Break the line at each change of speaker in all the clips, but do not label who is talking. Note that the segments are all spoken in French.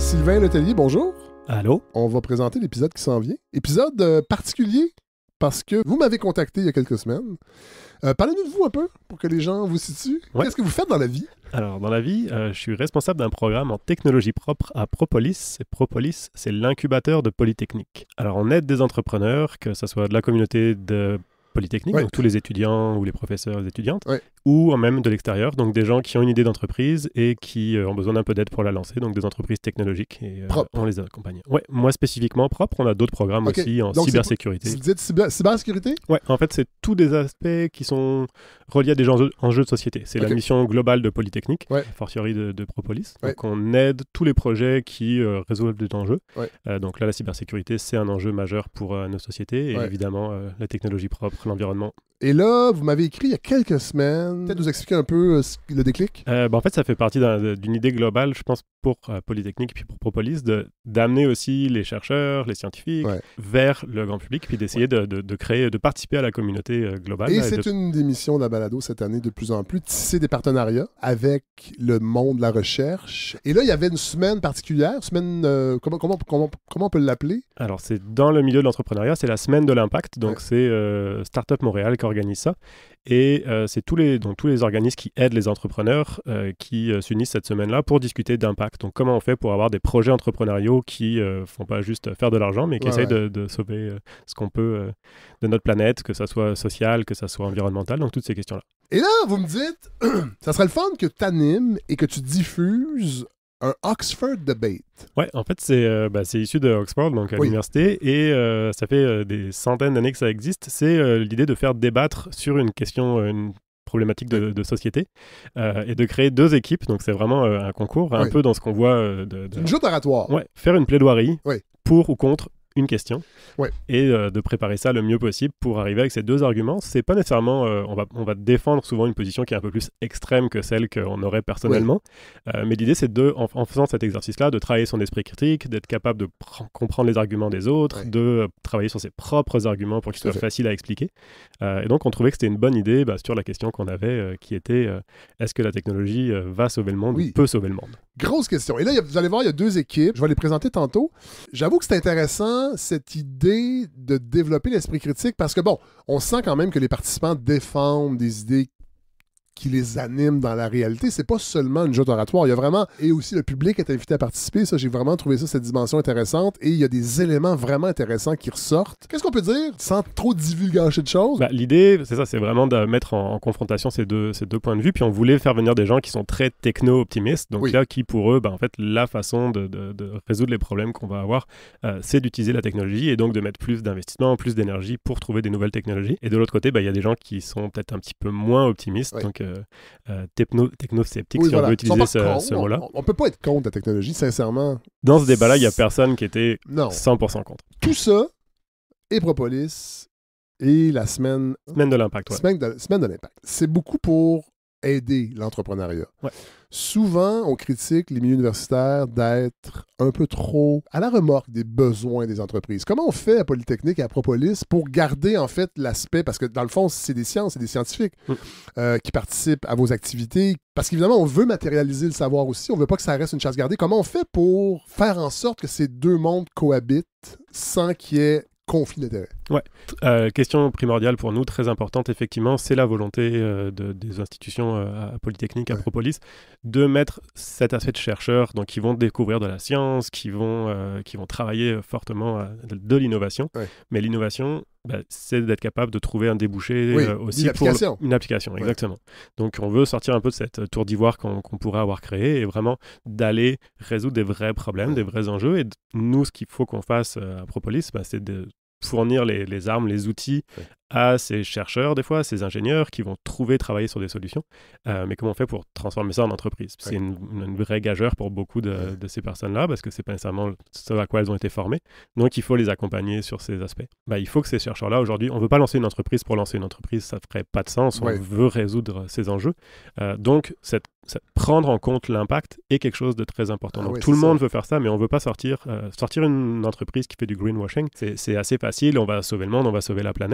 Sylvain Letellier, bonjour.
Allô?
On va présenter l'épisode qui s'en vient. Épisode particulier parce que vous m'avez contacté il y a quelques semaines. Parlez-nous de vous un peu pour que les gens vous situent.
Ouais.
Qu'est-ce que vous faites dans la vie?
Alors, dans la vie, je suis responsable d'un programme en technologie propre à Propolis. Et Propolis, c'est l'incubateur de Polytechnique. Alors, on aide des entrepreneurs, que ce soit de la communauté de Polytechnique,
Ouais.
donc tous les étudiants ou les professeurs et étudiantes,
Ouais.
ou même de l'extérieur, donc des gens qui ont une idée d'entreprise et qui ont besoin d'un peu d'aide pour la lancer, donc des entreprises technologiques. Et
Propre.
on les accompagne. Ouais, moi spécifiquement propre, on a d'autres programmes
Ok.
aussi en
Donc,
cybersécurité.
Vous dites cybersécurité?
Ouais, en fait, c'est tous des aspects qui sont reliés à des enjeux de société. C'est
Ok.
la mission globale de Polytechnique,
Ouais.
a fortiori de Propolis.
Ouais.
Donc, on aide tous les projets qui résolvent des enjeux.
Ouais.
Donc là, la cybersécurité, c'est un enjeu majeur pour nos sociétés. Et
Ouais.
évidemment, la technologie propre, l'environnement.
Et là, vous m'avez écrit il y a quelques semaines. Peut-être nous expliquer un peu le déclic?
En fait, ça fait partie d'une idée globale, je pense, pour Polytechnique puis pour Propolis, d'amener aussi les chercheurs, les scientifiques
Ouais.
vers le grand public, puis d'essayer de créer, de participer à la communauté globale.
Et
là,
c'est une des missions de la balado cette année de plus en plus, tisser des partenariats avec le monde de la recherche. Et là, il y avait une semaine particulière, comment on peut l'appeler?
Alors, c'est dans le milieu de l'entrepreneuriat, c'est la semaine de l'impact. Donc,
Ouais.
c'est Startup Montréal qui organise ça. Et c'est tous les organismes qui aident les entrepreneurs qui s'unissent cette semaine-là pour discuter d'impact. Donc, comment on fait pour avoir des projets entrepreneuriaux qui font pas juste faire de l'argent, mais qui
Ouais,
essayent
ouais.
de sauver ce qu'on peut de notre planète, que ça soit social, que ça soit environnemental. Donc, toutes ces questions-là.
Et là, vous me dites, ça serait le fun que tu animes et que tu diffuses un Oxford Debate.
Ouais, en fait, c'est issu de Oxford, donc à
Oui.
l'université, et ça fait des centaines d'années que ça existe. C'est l'idée de faire débattre sur une question, une problématique de société, et de créer deux équipes. Donc, c'est vraiment un concours, un
Oui.
peu dans ce qu'on voit
Une joute oratoire.
Ouais, faire une plaidoirie
Oui.
pour ou contre une question,
Ouais.
et de préparer ça le mieux possible pour arriver avec ces deux arguments. C'est pas nécessairement... on va défendre souvent une position qui est un peu plus extrême que celle qu'on aurait personnellement, mais l'idée, c'est en faisant cet exercice-là, de travailler son esprit critique, d'être capable de comprendre les arguments des autres,
Ouais.
de travailler sur ses propres arguments pour qu'ils
Tout à
soient
fait.
faciles à expliquer. Et donc, on trouvait que c'était une bonne idée sur la question qu'on avait, qui était est-ce que la technologie va sauver le monde
Oui.
ou peut sauver le monde?
Grosse question. Et là, vous allez voir, il y a deux équipes. Je vais les présenter tantôt. J'avoue que c'est intéressant, cette idée de développer l'esprit critique, parce que, bon, on sent quand même que les participants défendent des idées qui les animent dans la réalité. C'est pas seulement une joute oratoire. Il y a vraiment... Et aussi, le public est invité à participer. Ça, j'ai vraiment trouvé ça, cette dimension intéressante. Et il y a des éléments vraiment intéressants qui ressortent. Qu'est-ce qu'on peut dire sans trop divulgacher de choses?
L'idée, c'est ça, c'est vraiment de mettre en confrontation ces deux points de vue. Puis on voulait faire venir des gens qui sont très techno-optimistes. Donc
Oui.
là, qui pour eux, en fait, la façon de résoudre les problèmes qu'on va avoir, c'est d'utiliser la technologie et donc de mettre plus d'investissement, plus d'énergie pour trouver des nouvelles technologies. Et de l'autre côté, il y a des gens qui sont peut-être un petit peu moins optimistes.
Oui.
Donc techno-sceptiques,
Oui,
si on veut
Ils
utiliser
sont pas
ce
contre.
mot-là.
On peut pas être contre la technologie, sincèrement.
Dans ce débat-là, il n'y a personne qui était
Non.
100% contre.
Tout ça, et Propolis, et la semaine
Semaine de l'impact, ouais.
semaine de l'impact. C'est beaucoup pour aider l'entrepreneuriat.
Ouais.
Souvent, on critique les milieux universitaires d'être un peu trop à la remorque des besoins des entreprises. Comment on fait à Polytechnique et à Propolis pour garder en fait l'aspect, parce que dans le fond, c'est des sciences, c'est des scientifiques qui participent à vos activités, parce qu'évidemment, on veut matérialiser le savoir aussi, on veut pas que ça reste une chasse gardée. Comment on fait pour faire en sorte que ces deux mondes cohabitent sans qu'il y ait conflit d'intérêts?
Question primordiale pour nous, très importante, effectivement, c'est la volonté des institutions à Polytechnique, à
Ouais.
Propolis, de mettre cet aspect de chercheurs, donc qui vont découvrir de la science, qui vont travailler fortement de l'innovation.
Ouais.
Mais l'innovation, c'est d'être capable de trouver un débouché
Oui,
aussi
une application.
pour une application,
Ouais.
exactement. Donc on veut sortir un peu de cette tour d'ivoire qu'on pourrait avoir créée et vraiment d'aller résoudre des vrais problèmes, des vrais enjeux. Et nous, ce qu'il faut qu'on fasse à Propolis, c'est de fournir les armes, les outils à ces chercheurs, des fois, à ces ingénieurs qui vont travailler sur des solutions. Mais comment on fait pour transformer ça en entreprise? C'est une vraie gageure pour beaucoup de ces personnes-là parce que c'est pas nécessairement ce à quoi elles ont été formées. Donc, il faut les accompagner sur ces aspects. Il faut que ces chercheurs-là, aujourd'hui, on ne veut pas lancer une entreprise pour lancer une entreprise, ça ne ferait pas de sens.
Ouais.
On veut résoudre ces enjeux. Donc, prendre en compte l'impact est quelque chose de très important. Donc, tout le monde veut faire ça, mais on ne veut pas sortir une entreprise qui fait du greenwashing. C'est assez facile, on va sauver le monde, on va sauver la planète.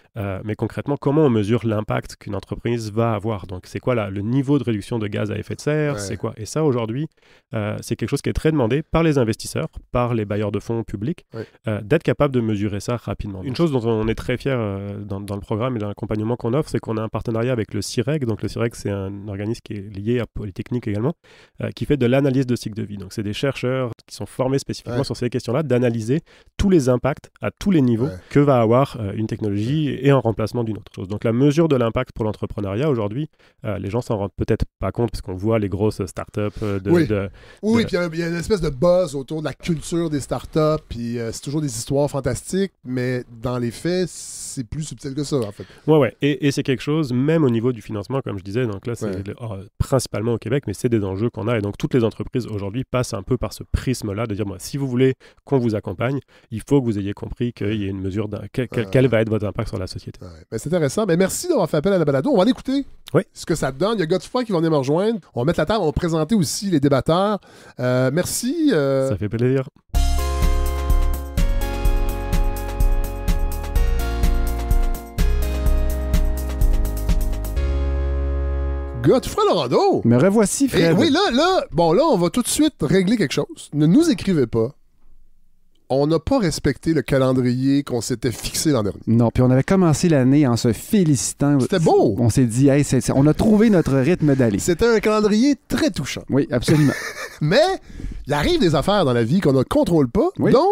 Mais concrètement, comment on mesure l'impact qu'une entreprise va avoir? Donc, c'est quoi le niveau de réduction de gaz à effet de serre? C'est quoi? Et ça, aujourd'hui, c'est quelque chose qui est très demandé par les investisseurs, par les bailleurs de fonds publics, d'être capable de mesurer ça rapidement. Une chose dont on est très fier dans le programme et dans l'accompagnement qu'on offre, c'est qu'on a un partenariat avec le CIREG. Donc, le CIREG, c'est un organisme qui est lié à Polytechnique également, qui fait de l'analyse de cycle de vie. Donc, c'est des chercheurs qui sont formés spécifiquement sur ces questions-là, d'analyser tous les impacts à tous les niveaux que va avoir une technologie et un remplacement d'une autre chose. Donc, la mesure de l'impact pour l'entrepreneuriat, aujourd'hui, les gens s'en rendent peut-être pas compte parce qu'on voit les grosses startups
puis il y a une espèce de buzz autour de la culture des startups, puis c'est toujours des histoires fantastiques, mais dans les faits, c'est plus subtil que ça, en fait.
Ouais. Et c'est quelque chose, même au niveau du financement, comme je disais, donc là, c'est principalement au Québec, mais c'est des enjeux qu'on a. Et donc, toutes les entreprises, aujourd'hui, passent un peu par ce prisme-là de dire, si vous voulez qu'on vous accompagne, il faut que vous ayez compris qu'il y ait une mesure quel va être votre impact sur la société.
Ben, c'est intéressant. Ben, merci d'avoir fait appel à la balado. On va l'écouter. Ce que ça donne. Il y a Godefroy qui va venir me rejoindre. On va mettre la table, on va présenter aussi les débatteurs. Merci.
Ça fait plaisir.
Godefroy Lorando!
Me revoici, Fred.
Oui, là, on va tout de suite régler quelque chose. Ne nous écrivez pas. On n'a pas respecté le calendrier qu'on s'était fixé l'an dernier.
Non, puis on avait commencé l'année en se félicitant.
C'était beau!
On s'est dit, on a trouvé notre rythme d'aller.
C'était un calendrier très touchant.
Oui, absolument.
Mais il arrive des affaires dans la vie qu'on ne contrôle pas.
Oui.
Donc,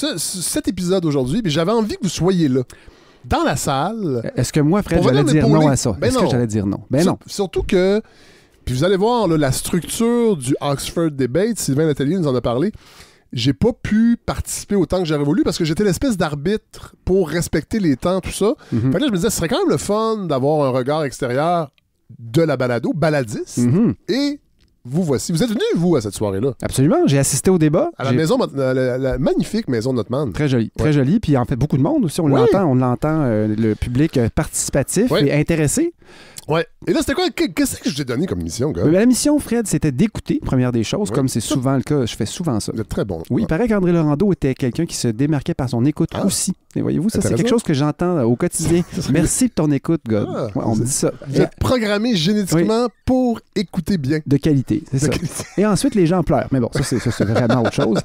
cet épisode aujourd'hui, j'avais envie que vous soyez là. Dans la salle.
Est-ce que moi, Fred, j'allais dire non à ça? Est-ce que j'allais dire non? Ben non.
Surtout que, puis vous allez voir là, la structure du Oxford Debate, Sylvain Letellier nous en a parlé. J'ai pas pu participer autant que j'aurais voulu parce que j'étais l'espèce d'arbitre pour respecter les temps, tout ça. Fait que là, je me disais, ce serait quand même le fun d'avoir un regard extérieur de la balado, baladiste. Et vous voici. Vous êtes venu, vous, à cette soirée-là?
Absolument. J'ai assisté au débat.
À la maison, la magnifique maison de Notman.
Très jolie. Très jolie. Puis en fait, beaucoup de monde aussi. On l'entend, le public participatif et intéressé.
Ouais. Et là, c'était quoi? Qu'est-ce que je t'ai donné comme mission, gars?
La mission, Fred, c'était d'écouter, première des choses, comme c'est souvent le cas. Je fais souvent ça.
Vous êtes très bon.
Oui, il paraît qu'André Lorando était quelqu'un qui se démarquait par son écoute aussi. Et voyez-vous, ça, c'est quelque chose que j'entends au quotidien. Merci de ton écoute, gars. On me dit ça.
Vous êtes programmé génétiquement pour écouter bien.
De qualité, c'est ça. Et ensuite, les gens pleurent. Mais bon, ça, c'est vraiment autre chose.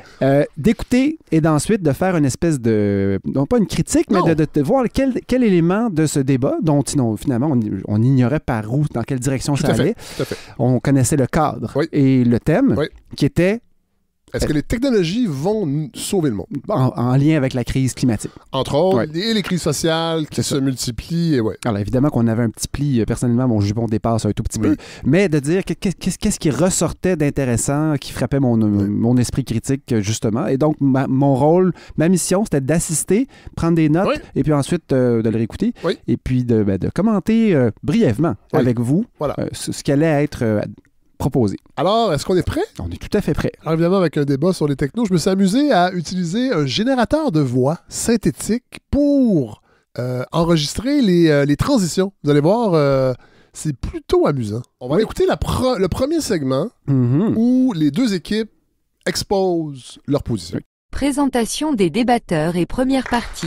D'écouter et d'ensuite de faire une espèce de... Non pas une critique, mais de voir quel élément de ce débat, dont finalement on ignorait par où, dans quelle direction ça allait.
Tout à fait.
On connaissait le cadre et le thème qui était...
Est-ce que les technologies vont sauver le monde?
En lien avec la crise climatique.
Entre autres, et les crises sociales qui se multiplient.
Alors évidemment qu'on avait un petit pli, personnellement, mon jupon dépasse un tout petit peu, mais de dire qu'est-ce qui ressortait d'intéressant, qui frappait mon esprit critique, justement. Et donc, mon rôle, ma mission, c'était d'assister, prendre des notes, et puis ensuite de le réécouter, et puis de commenter brièvement avec vous ce qui allait être... proposé.
Alors, est-ce qu'on est prêt?
On est tout à fait prêt.
Alors, évidemment, avec un débat sur les technos, je me suis amusé à utiliser un générateur de voix synthétique pour enregistrer les transitions. Vous allez voir, c'est plutôt amusant. On va écouter le premier segment où les deux équipes exposent leur position.
Présentation des débatteurs et première partie.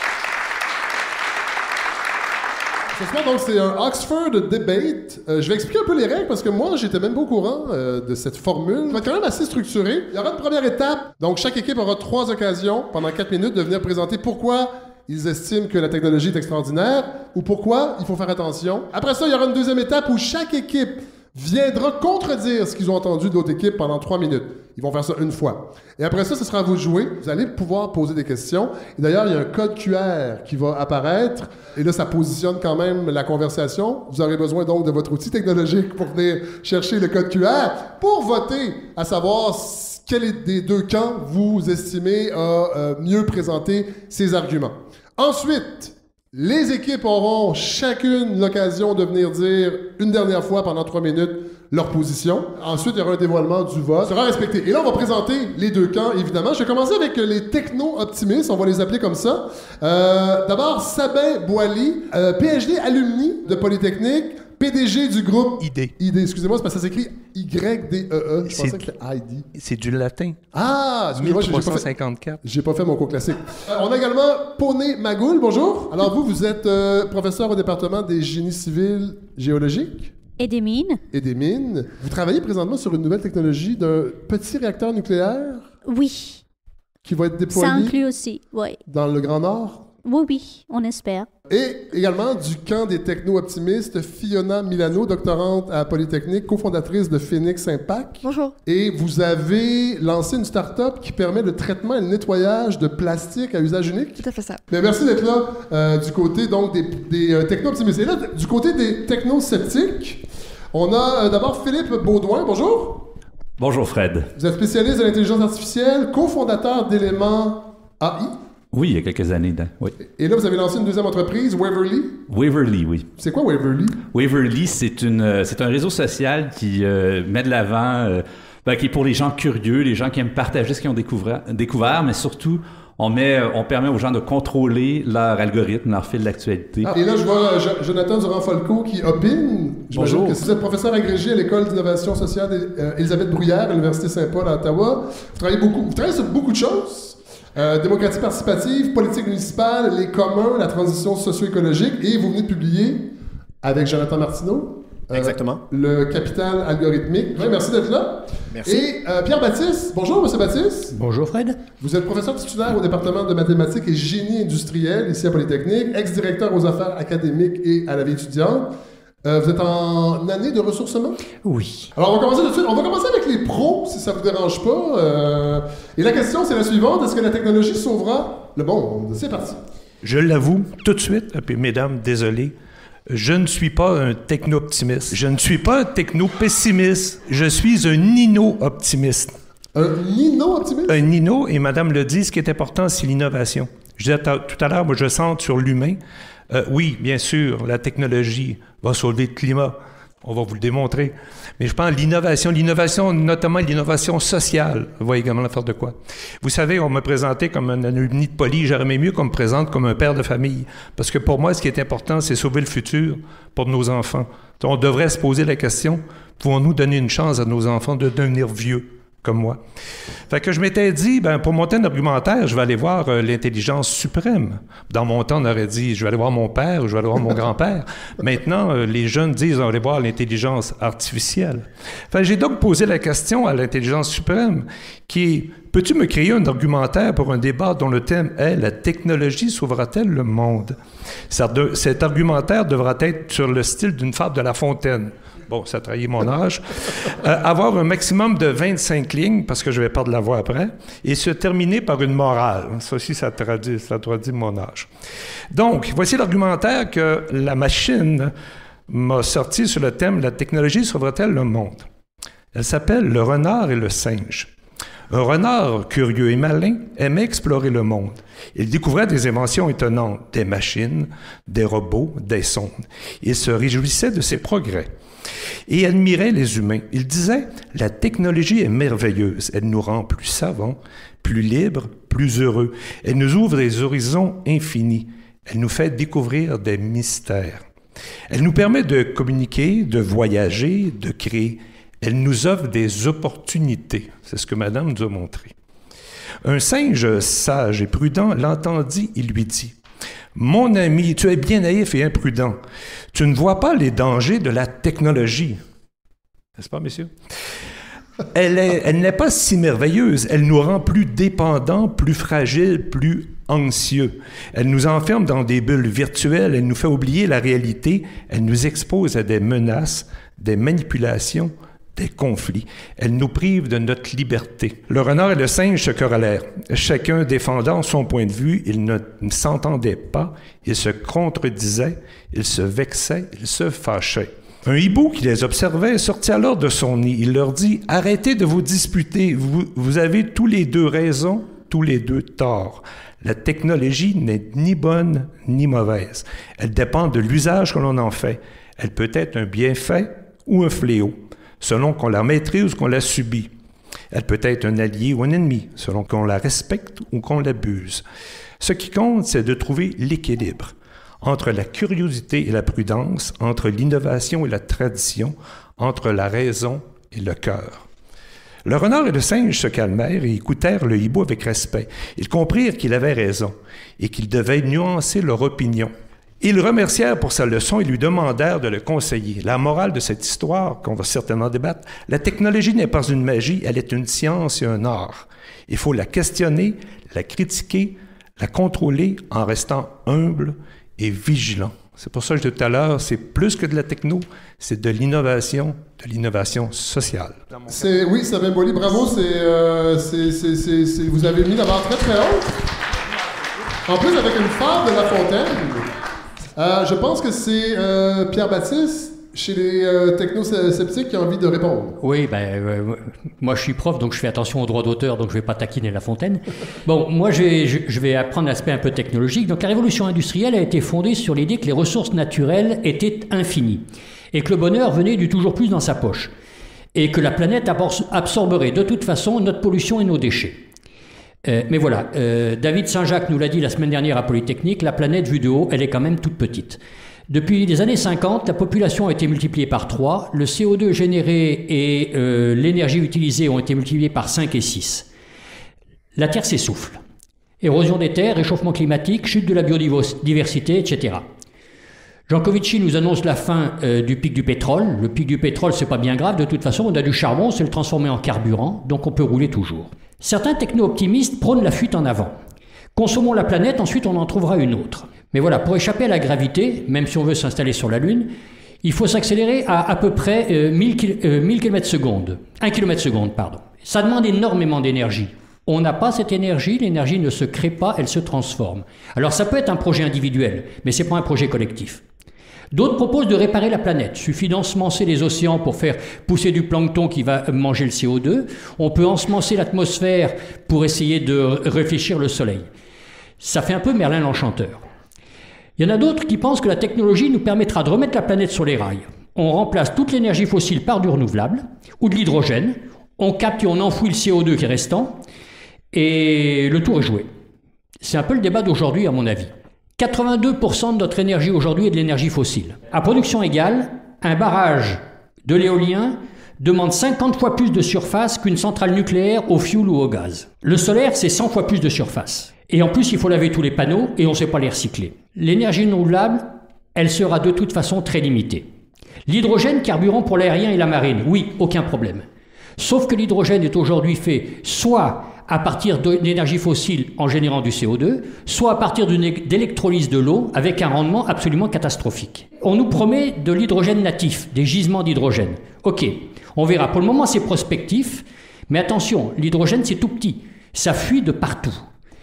Ce soir, donc, c'est un Oxford Debate. Je vais expliquer un peu les règles parce que moi, j'étais même pas au courant de cette formule. Ça va être quand même assez structuré. Il y aura une première étape. Donc, chaque équipe aura 3 occasions pendant 4 minutes de venir présenter pourquoi ils estiment que la technologie est extraordinaire ou pourquoi il faut faire attention. Après ça, il y aura une deuxième étape où chaque équipe viendra contredire ce qu'ils ont entendu de l'autre équipe pendant 3 minutes. Ils vont faire ça une fois. Et après ça, ce sera à vous de jouer. Vous allez pouvoir poser des questions. Et d'ailleurs, il y a un code QR qui va apparaître. Et là, ça positionne quand même la conversation. Vous aurez besoin donc de votre outil technologique pour venir chercher le code QR pour voter, à savoir quel des deux camps vous estimez a mieux présenté ses arguments. Ensuite, les équipes auront chacune l'occasion de venir dire une dernière fois pendant 3 minutes leur position. Ensuite, il y aura un dévoilement du vote. Ça sera respecté. Et là, on va présenter les deux camps, évidemment. Je vais commencer avec les techno-optimistes. On va les appeler comme ça. D'abord, Sabin Boily, PhD alumni de Polytechnique, PDG du groupe
ID.
ID. Excusez-moi, c'est parce que ça s'écrit Y-D-E-E. Je pensais que c'était ID.
C'est du latin.
Ah, excusez-moi, j'ai pas fait...
1354.
J'ai pas fait mon cours classique. On a également Poné Magoul, bonjour. Alors vous êtes professeur au département des génies civils géologiques
Et des mines?
et des mines. Vous travaillez présentement sur une nouvelle technologie d'un petit réacteur nucléaire
Oui.
qui va être
Ça
déployé
inclut aussi, oui.
dans le Grand Nord.
Oui, oui, on espère.
Et également du camp des techno-optimistes, Fiona Milano, doctorante à Polytechnique, cofondatrice de Phoenix Impact.
Bonjour.
Et vous avez lancé une start-up qui permet le traitement et le nettoyage de plastique à usage unique.
Tout à fait ça.
Bien, merci d'être là du côté donc des techno-optimistes. Et là, du côté des techno-sceptiques, on a d'abord Philippe Baudouin. Bonjour.
Bonjour Fred.
Vous êtes spécialiste de l'intelligence artificielle, cofondateur d'Éléments AI.
Oui, il y a quelques années. Oui.
Et là, vous avez lancé une deuxième entreprise, Waverly.
Waverly, oui.
C'est quoi Waverly?
Waverly, c'est un réseau social qui met de l'avant, qui est pour les gens curieux, les gens qui aiment partager ce qu'ils ont découvert, mais surtout, on permet aux gens de contrôler leur algorithme, leur fil d'actualité.
Et là, je vois Jonathan Durand-Folco qui opine. J'imagine
Bonjour.
que si vous êtes professeur agrégé à l'École d'innovation sociale Élisabeth Bruyère, à l'Université Saint-Paul à Ottawa. Vous travaillez sur beaucoup de choses. Démocratie participative, politique municipale, les communs, la transition socio-écologique, et vous venez de publier avec Jonathan Martineau.
Exactement.
Le capital algorithmique. Ouais, merci d'être là.
Merci.
Et Pierre Baptiste. Bonjour, monsieur Baptiste.
Bonjour, Fred.
Vous êtes professeur titulaire au département de mathématiques et génie industriel ici à Polytechnique, ex-directeur aux affaires académiques et à la vie étudiante. Vous êtes en année de ressourcement?
Oui.
Alors, on va commencer tout de suite. On va commencer avec les pros, si ça vous dérange pas. Et la question, c'est la suivante. Est-ce que la technologie sauvera le monde? C'est parti.
Je l'avoue tout de suite, puis mesdames, désolé, je ne suis pas un techno-optimiste. Je ne suis pas un techno-pessimiste. Je suis un nino-optimiste.
Un nino-optimiste?
Un nino, et madame le dit, ce qui est important, c'est l'innovation. Je disais tout à l'heure, moi, je centre sur l'humain. Oui, bien sûr, la technologie va sauver le climat. On va vous le démontrer. Mais je pense l'innovation, notamment l'innovation sociale, va également faire de quoi. Vous savez, on m'a présenté comme un alumni de Poly. J'aurais aimé mieux qu'on me présente comme un père de famille. Parce que pour moi, ce qui est important, c'est sauver le futur pour nos enfants. On devrait se poser la question, pouvons-nous donner une chance à nos enfants de devenir vieux comme moi? Fait que je m'étais dit, pour monter un argumentaire, je vais aller voir l'intelligence suprême. Dans mon temps, on aurait dit, je vais aller voir mon père ou je vais aller voir mon grand-père. Maintenant, les jeunes disent, on va aller voir l'intelligence artificielle. Fait que j'ai donc posé la question à l'intelligence suprême, qui est, peux-tu me créer un argumentaire pour un débat dont le thème est « La technologie sauvera-t-elle le monde ?» Cet argumentaire devra être sur le style d'une fable de La Fontaine. Bon, ça trahit mon âge. Avoir un maximum de 25 lignes, parce que je vais perdre la voix après, et se terminer par une morale. Ça aussi, ça traduit mon âge. Donc, voici l'argumentaire que la machine m'a sorti sur le thème « La technologie sauvera-t-elle le monde ?» Elle s'appelle « Le renard et le singe ». Un renard curieux et malin aimait explorer le monde. Il découvrait des inventions étonnantes, des machines, des robots, des sondes. Il se réjouissait de ses progrès et admirait les humains. Il disait « La technologie est merveilleuse. Elle nous rend plus savants, plus libres, plus heureux. Elle nous ouvre des horizons infinis. Elle nous fait découvrir des mystères. Elle nous permet de communiquer, de voyager, de créer. Elle nous offre des opportunités. » C'est ce que Madame nous a montré. Un singe sage et prudent l'entendit, il lui dit « Mon ami, tu es bien naïf et imprudent. Tu ne vois pas les dangers de la technologie. » N'est-ce pas, messieurs? Elle n'est pas si merveilleuse. Elle nous rend plus dépendants, plus fragiles, plus anxieux. Elle nous enferme dans des bulles virtuelles. Elle nous fait oublier la réalité. Elle nous expose à des menaces, des manipulations, des conflits. Elle nous prive de notre liberté. Le renard et le singe se querellèrent, chacun défendant son point de vue. Ils ne s'entendaient pas, ils se contredisaient, ils se vexaient, ils se fâchaient. Un hibou qui les observait sortit alors de son nid. Il leur dit « Arrêtez de vous disputer, vous avez tous les deux raison, tous les deux tort. La technologie n'est ni bonne ni mauvaise. Elle dépend de l'usage que l'on en fait. Elle peut être un bienfait ou un fléau, selon qu'on la maîtrise ou qu'on la subit. Elle peut être un allié ou un ennemi, selon qu'on la respecte ou qu'on l'abuse. Ce qui compte, c'est de trouver l'équilibre entre la curiosité et la prudence, entre l'innovation et la tradition, entre la raison et le cœur. Le renard et le singe se calmèrent et écoutèrent le hibou avec respect. Ils comprirent qu'il avait raison et qu'ils devaient nuancer leur opinion. Ils le remercièrent pour sa leçon et lui demandèrent de le conseiller. La morale de cette histoire, qu'on va certainement débattre, la technologie n'est pas une magie, elle est une science et un art. Il faut la questionner, la critiquer, la contrôler en restant humble et vigilant. C'est pour ça que je disais tout à l'heure, c'est plus que de la techno, c'est de l'innovation sociale.
Oui, Sabin Boily, bravo, vous avez mis la barre très très haute. En plus, avec une fable de La Fontaine. Je pense que c'est Pierre-Baptiste, chez les technosceptiques, qui a envie de répondre.
Oui, moi je suis prof, donc je fais attention aux droits d'auteur, donc je ne vais pas taquiner La Fontaine. Bon, moi je vais apprendre l'aspect un peu technologique. Donc la révolution industrielle a été fondée sur l'idée que les ressources naturelles étaient infinies et que le bonheur venait du toujours plus dans sa poche et que la planète absorberait de toute façon notre pollution et nos déchets. Mais voilà, David Saint-Jacques nous l'a dit la semaine dernière à Polytechnique, la planète vue de haut, elle est quand même toute petite. Depuis les années 50, la population a été multipliée par 3, le CO2 généré et l'énergie utilisée ont été multipliés par 5 et 6. La Terre s'essouffle. Érosion des terres, réchauffement climatique, chute de la biodiversité, etc. Jancovici nous annonce la fin du pic du pétrole. Le pic du pétrole, c'est pas bien grave, de toute façon, on a du charbon, c'est le transformer en carburant, donc on peut rouler toujours. Certains techno-optimistes prônent la fuite en avant. Consommons la planète, ensuite on en trouvera une autre. Mais voilà, pour échapper à la gravité, même si on veut s'installer sur la Lune, il faut s'accélérer à peu près 1000 km/s. 1 km/s, pardon. Ça demande énormément d'énergie. On n'a pas cette énergie, l'énergie ne se crée pas, elle se transforme. Alors ça peut être un projet individuel, mais ce n'est pas un projet collectif. D'autres proposent de réparer la planète. Il suffit d'ensemencer les océans pour faire pousser du plancton qui va manger le CO2. On peut ensemencer l'atmosphère pour essayer de réfléchir le soleil. Ça fait un peu Merlin l'Enchanteur. Il y en a d'autres qui pensent que la technologie nous permettra de remettre la planète sur les rails. On remplace toute l'énergie fossile par du renouvelable ou de l'hydrogène. On capte et on enfouit le CO2 qui est restant. Et le tour est joué. C'est un peu le débat d'aujourd'hui à mon avis. 82% de notre énergie aujourd'hui est de l'énergie fossile. À production égale, un barrage de l'éolien demande 50 fois plus de surface qu'une centrale nucléaire au fioul ou au gaz. Le solaire, c'est 100 fois plus de surface. Et en plus, il faut laver tous les panneaux et on ne sait pas les recycler. L'énergie renouvelable, elle sera de toute façon très limitée. L'hydrogène, carburant pour l'aérien et la marine, oui, aucun problème. Sauf que l'hydrogène est aujourd'hui fait soit à partir d'énergie fossile en générant du CO2, soit à partir d'électrolyse de l'eau avec un rendement absolument catastrophique. On nous promet de l'hydrogène natif, des gisements d'hydrogène. Ok, on verra. Pour le moment, c'est prospectif, mais attention, l'hydrogène, c'est tout petit. Ça fuit de partout.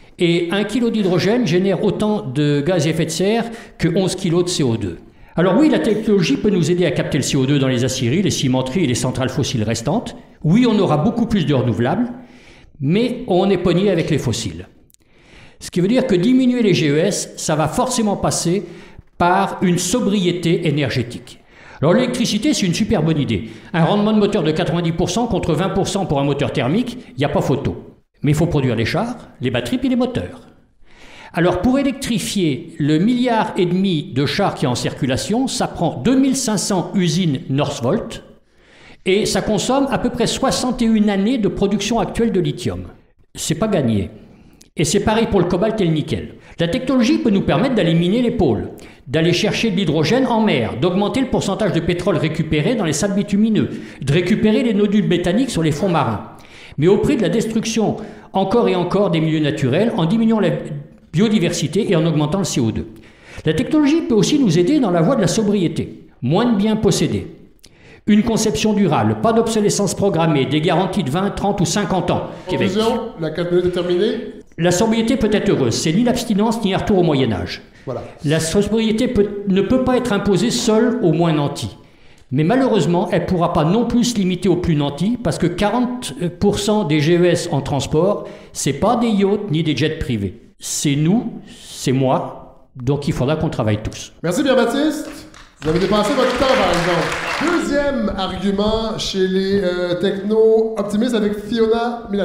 Et 1 kg d'hydrogène génère autant de gaz à effet de serre que 11 kg de CO2. Alors oui, la technologie peut nous aider à capter le CO2 dans les aciéries, les cimenteries et les centrales fossiles restantes. Oui, on aura beaucoup plus de renouvelables, mais on est pogné avec les fossiles. Ce qui veut dire que diminuer les GES, ça va forcément passer par une sobriété énergétique. Alors l'électricité, c'est une super bonne idée. Un rendement de moteur de 90% contre 20% pour un moteur thermique, il n'y a pas photo. Mais il faut produire les chars, les batteries et les moteurs. Alors pour électrifier le 1,5 milliard de chars qui est en circulation, ça prend 2500 usines Northvolt et ça consomme à peu près 61 années de production actuelle de lithium. C'est pas gagné. Et c'est pareil pour le cobalt et le nickel. La technologie peut nous permettre d'éliminer les pôles, d'aller chercher de l'hydrogène en mer, d'augmenter le pourcentage de pétrole récupéré dans les sables bitumineux, de récupérer les nodules méthaniques sur les fonds marins. Mais au prix de la destruction encore et encore des milieux naturels, en diminuant la biodiversité et en augmentant le CO2. La technologie peut aussi nous aider dans la voie de la sobriété. Moins de biens possédés. Une conception durable, pas d'obsolescence programmée, des garanties de 20, 30 ou 50 ans.
Conclusion, la 4 minutes est terminée.
La sobriété peut être heureuse, c'est ni l'abstinence ni un retour au Moyen-Âge.
Voilà.
La sobriété ne peut pas être imposée seule aux moins nantis. Mais malheureusement, elle ne pourra pas non plus se limiter aux plus nantis, parce que 40% des GES en transport, ce n'est pas des yachts ni des jets privés. C'est nous, c'est moi, donc il faudra qu'on travaille tous.
Merci Pierre-Baptiste. Vous avez dépassé votre temps, par exemple. Deuxième argument chez les techno-optimistes avec Fiona Milano.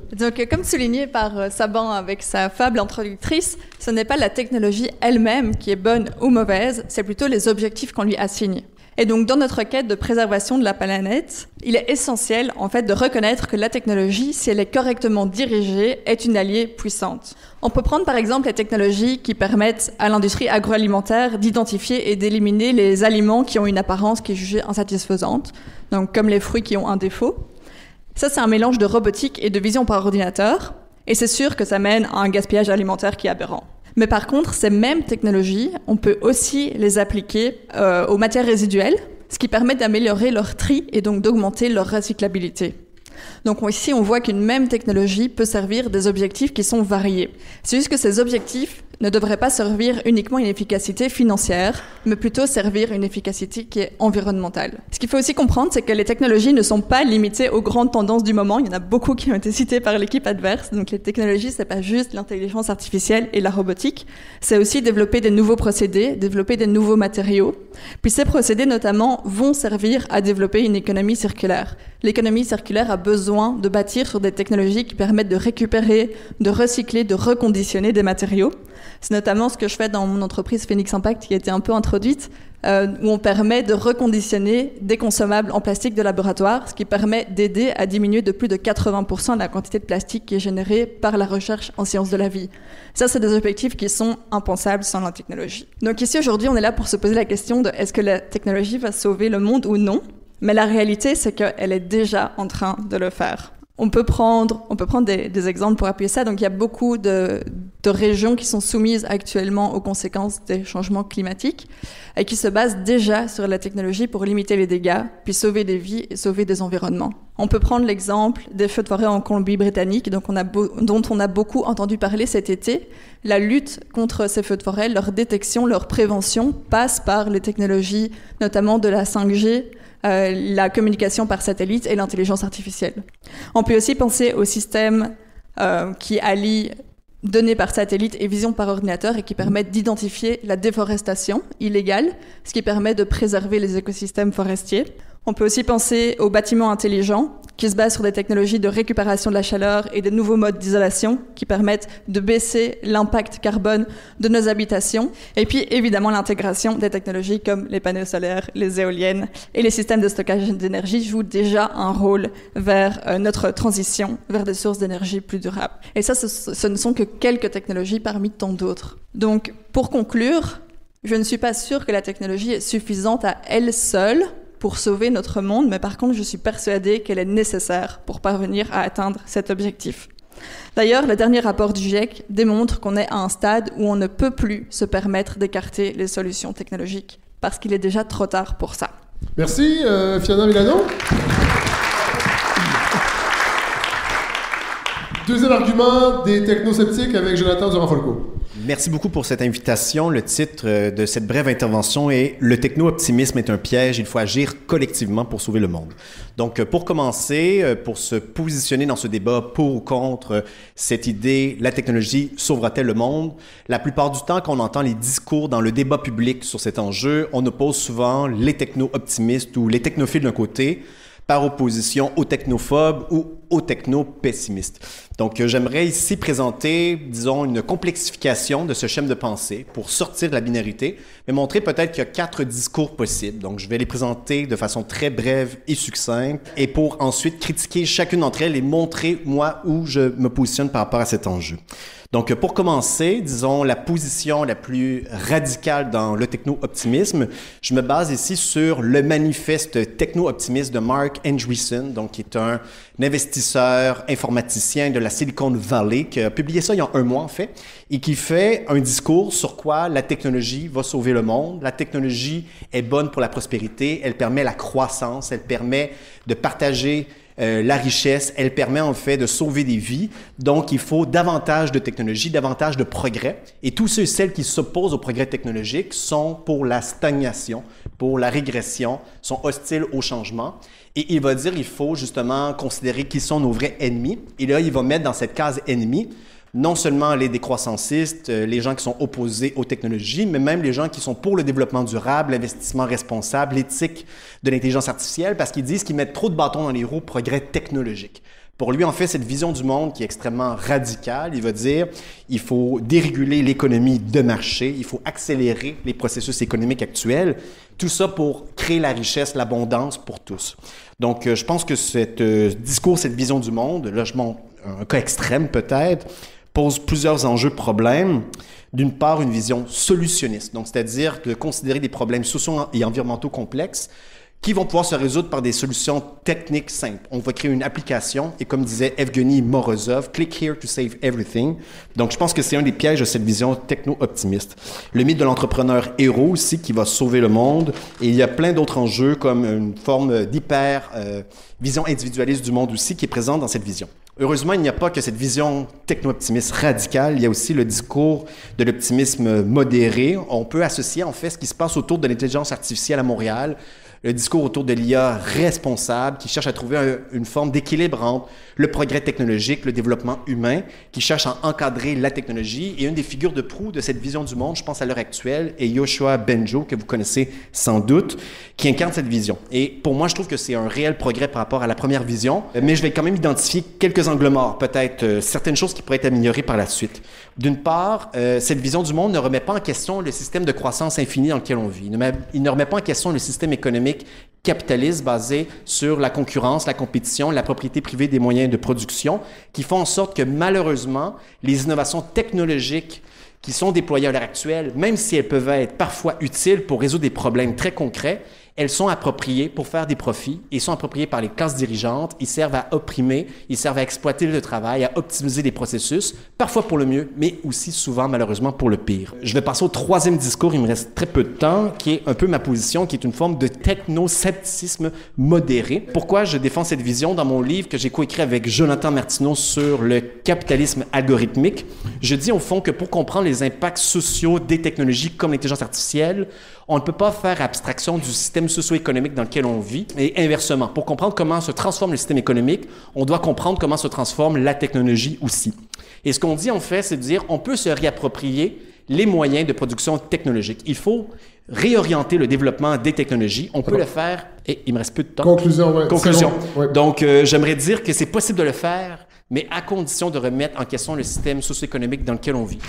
Donc, comme souligné par Saban avec sa fable introductrice, ce n'est pas la technologie elle-même qui est bonne ou mauvaise, c'est plutôt les objectifs qu'on lui assigne. Et donc, dans notre quête de préservation de la planète, il est essentiel, en fait, de reconnaître que la technologie, si elle est correctement dirigée, est une alliée puissante. On peut prendre, par exemple, les technologies qui permettent à l'industrie agroalimentaire d'identifier et d'éliminer les aliments qui ont une apparence qui est jugée insatisfaisante, donc comme les fruits qui ont un défaut. Ça, c'est un mélange de robotique et de vision par ordinateur, et c'est sûr que ça mène à un gaspillage alimentaire qui est aberrant. Mais par contre, ces mêmes technologies, on peut aussi les appliquer aux matières résiduelles, ce qui permet d'améliorer leur tri et donc d'augmenter leur recyclabilité. Donc ici, on voit qu'une même technologie peut servir des objectifs qui sont variés. C'est juste que ces objectifs ne devraient pas servir uniquement une efficacité financière, mais plutôt servir une efficacité qui est environnementale. Ce qu'il faut aussi comprendre, c'est que les technologies ne sont pas limitées aux grandes tendances du moment. Il y en a beaucoup qui ont été citées par l'équipe adverse. Donc les technologies, c'est pas juste l'intelligence artificielle et la robotique. C'est aussi développer des nouveaux procédés, développer des nouveaux matériaux. Puis ces procédés, notamment, vont servir à développer une économie circulaire. L'économie circulaire a besoin de bâtir sur des technologies qui permettent de récupérer, de recycler, de reconditionner des matériaux. C'est notamment ce que je fais dans mon entreprise Phoenix Impact, qui a été un peu introduite, où on permet de reconditionner des consommables en plastique de laboratoire, ce qui permet d'aider à diminuer de plus de 80% la quantité de plastique qui est générée par la recherche en sciences de la vie. Ça, c'est des objectifs qui sont impensables sans la technologie. Donc ici, aujourd'hui, on est là pour se poser la question de est-ce que la technologie va sauver le monde ou non ? Mais la réalité, c'est qu'elle est déjà en train de le faire. On peut prendre des exemples pour appuyer ça. Donc, il y a beaucoup de régions qui sont soumises actuellement aux conséquences des changements climatiques et qui se basent déjà sur la technologie pour limiter les dégâts, puis sauver des vies et sauver des environnements. On peut prendre l'exemple des feux de forêt en Colombie-Britannique, dont on a beaucoup entendu parler cet été. La lutte contre ces feux de forêt, leur détection, leur prévention passe par les technologies, notamment de la 5G, la communication par satellite et l'intelligence artificielle. On peut aussi penser au système qui allie données par satellite et vision par ordinateur et qui permettent d'identifier la déforestation illégale, ce qui permet de préserver les écosystèmes forestiers. On peut aussi penser aux bâtiments intelligents qui se basent sur des technologies de récupération de la chaleur et des nouveaux modes d'isolation qui permettent de baisser l'impact carbone de nos habitations. Et puis évidemment l'intégration des technologies comme les panneaux solaires, les éoliennes et les systèmes de stockage d'énergie jouent déjà un rôle vers notre transition vers des sources d'énergie plus durables. Et ça, ce ne sont que quelques technologies parmi tant d'autres. Donc pour conclure, je ne suis pas sûre que la technologie est suffisante à elle seule pour sauver notre monde, mais par contre, je suis persuadée qu'elle est nécessaire pour parvenir à atteindre cet objectif. D'ailleurs, le dernier rapport du GIEC démontre qu'on est à un stade où on ne peut plus se permettre d'écarter les solutions technologiques, parce qu'il est déjà trop tard pour ça.
Merci, Fiona Milano. Deuxième argument des technosceptiques avec Jonathan Durand-Folco.
Merci beaucoup pour cette invitation. Le titre de cette brève intervention est « Le techno-optimisme est un piège, il faut agir collectivement pour sauver le monde ». Donc, pour commencer, pour se positionner dans ce débat pour ou contre cette idée « La technologie sauvera-t-elle le monde ?» La plupart du temps, quand on entend les discours dans le débat public sur cet enjeu, on oppose souvent les techno-optimistes ou les technophiles d'un côté, par opposition aux technophobes ou aux techno-pessimistes. Donc, j'aimerais ici présenter, disons, une complexification de ce schéma de pensée pour sortir de la binarité, mais montrer peut-être qu'il y a 4 discours possibles. Donc, je vais les présenter de façon très brève et succincte, et pour ensuite critiquer chacune d'entre elles et montrer, moi, où je me positionne par rapport à cet enjeu. Donc, pour commencer, disons, la position la plus radicale dans le techno-optimisme, je me base ici sur le manifeste techno-optimiste de Mark Andreessen, donc qui est un investisseur informaticien de la Silicon Valley, qui a publié ça il y a un mois, en fait, et qui fait un discours sur quoi la technologie va sauver le monde. La technologie est bonne pour la prospérité, elle permet la croissance, elle permet de partager la richesse, elle permet en fait de sauver des vies. Donc, il faut davantage de technologie, davantage de progrès. Et tous ceux et celles qui s'opposent au progrès technologique sont pour la stagnation, pour la régression, sont hostiles au changement. Et il va dire qu'il faut justement considérer qui sont nos vrais ennemis. Et là, il va mettre dans cette case ennemis non seulement les décroissancistes, les gens qui sont opposés aux technologies, mais même les gens qui sont pour le développement durable, l'investissement responsable, l'éthique de l'intelligence artificielle, parce qu'ils disent qu'ils mettent trop de bâtons dans les roues au progrès technologique. Pour lui, en fait, cette vision du monde qui est extrêmement radicale, il va dire il faut déréguler l'économie de marché, il faut accélérer les processus économiques actuels, tout ça pour créer la richesse, l'abondance pour tous. Donc, je pense que ce discours, cette vision du monde, là, je montre un cas extrême peut-être, pose plusieurs enjeux, problèmes. D'une part, une vision solutionniste, donc c'est-à-dire de considérer des problèmes sociaux et environnementaux complexes qui vont pouvoir se résoudre par des solutions techniques simples. On va créer une application et comme disait Evgeny Morozov, « Click here to save everything ». Donc, je pense que c'est un des pièges de cette vision techno-optimiste. Le mythe de l'entrepreneur héros aussi qui va sauver le monde. Et il y a plein d'autres enjeux comme une forme vision individualiste du monde aussi qui est présente dans cette vision. Heureusement, il n'y a pas que cette vision techno-optimiste radicale, il y a aussi le discours de l'optimisme modéré. On peut associer en fait ce qui se passe autour de l'intelligence artificielle à Montréal, le discours autour de l'IA responsable qui cherche à trouver une forme d'équilibre entre le progrès technologique, le développement humain, qui cherche à encadrer la technologie. Et une des figures de proue de cette vision du monde, je pense à l'heure actuelle, est Yoshua Bengio, que vous connaissez sans doute, qui incarne cette vision. Et pour moi, je trouve que c'est un réel progrès par rapport à la première vision, mais je vais quand même identifier quelques angles morts, peut-être certaines choses qui pourraient être améliorées par la suite. D'une part, cette vision du monde ne remet pas en question le système de croissance infinie dans lequel on vit. Il ne remet pas en question le système économique capitaliste basé sur la concurrence, la compétition, la propriété privée des moyens de production, qui font en sorte que malheureusement, les innovations technologiques qui sont déployées à l'heure actuelle, même si elles peuvent être parfois utiles pour résoudre des problèmes très concrets, elles sont appropriées pour faire des profits et sont appropriées par les classes dirigeantes. Ils servent à opprimer, ils servent à exploiter le travail, à optimiser les processus, parfois pour le mieux, mais aussi souvent, malheureusement, pour le pire. Je vais passer au troisième discours, il me reste très peu de temps, qui est un peu ma position, qui est une forme de techno-scepticisme modéré. Pourquoi je défends cette vision dans mon livre que j'ai coécrit avec Jonathan Martineau sur le capitalisme algorithmique? Je dis au fond que pour comprendre les impacts sociaux des technologies comme l'intelligence artificielle, on ne peut pas faire abstraction du système socio-économique dans lequel on vit. Et inversement, pour comprendre comment se transforme le système économique, on doit comprendre comment se transforme la technologie aussi. Et ce qu'on dit en fait, c'est de dire on peut se réapproprier les moyens de production technologique. Il faut réorienter le développement des technologies. On peut le faire, et il me reste peu de temps.
Conclusion, oui.
Conclusion.
Ouais.
Donc, j'aimerais dire que c'est possible de le faire, mais à condition de remettre en question le système socio-économique dans lequel on vit.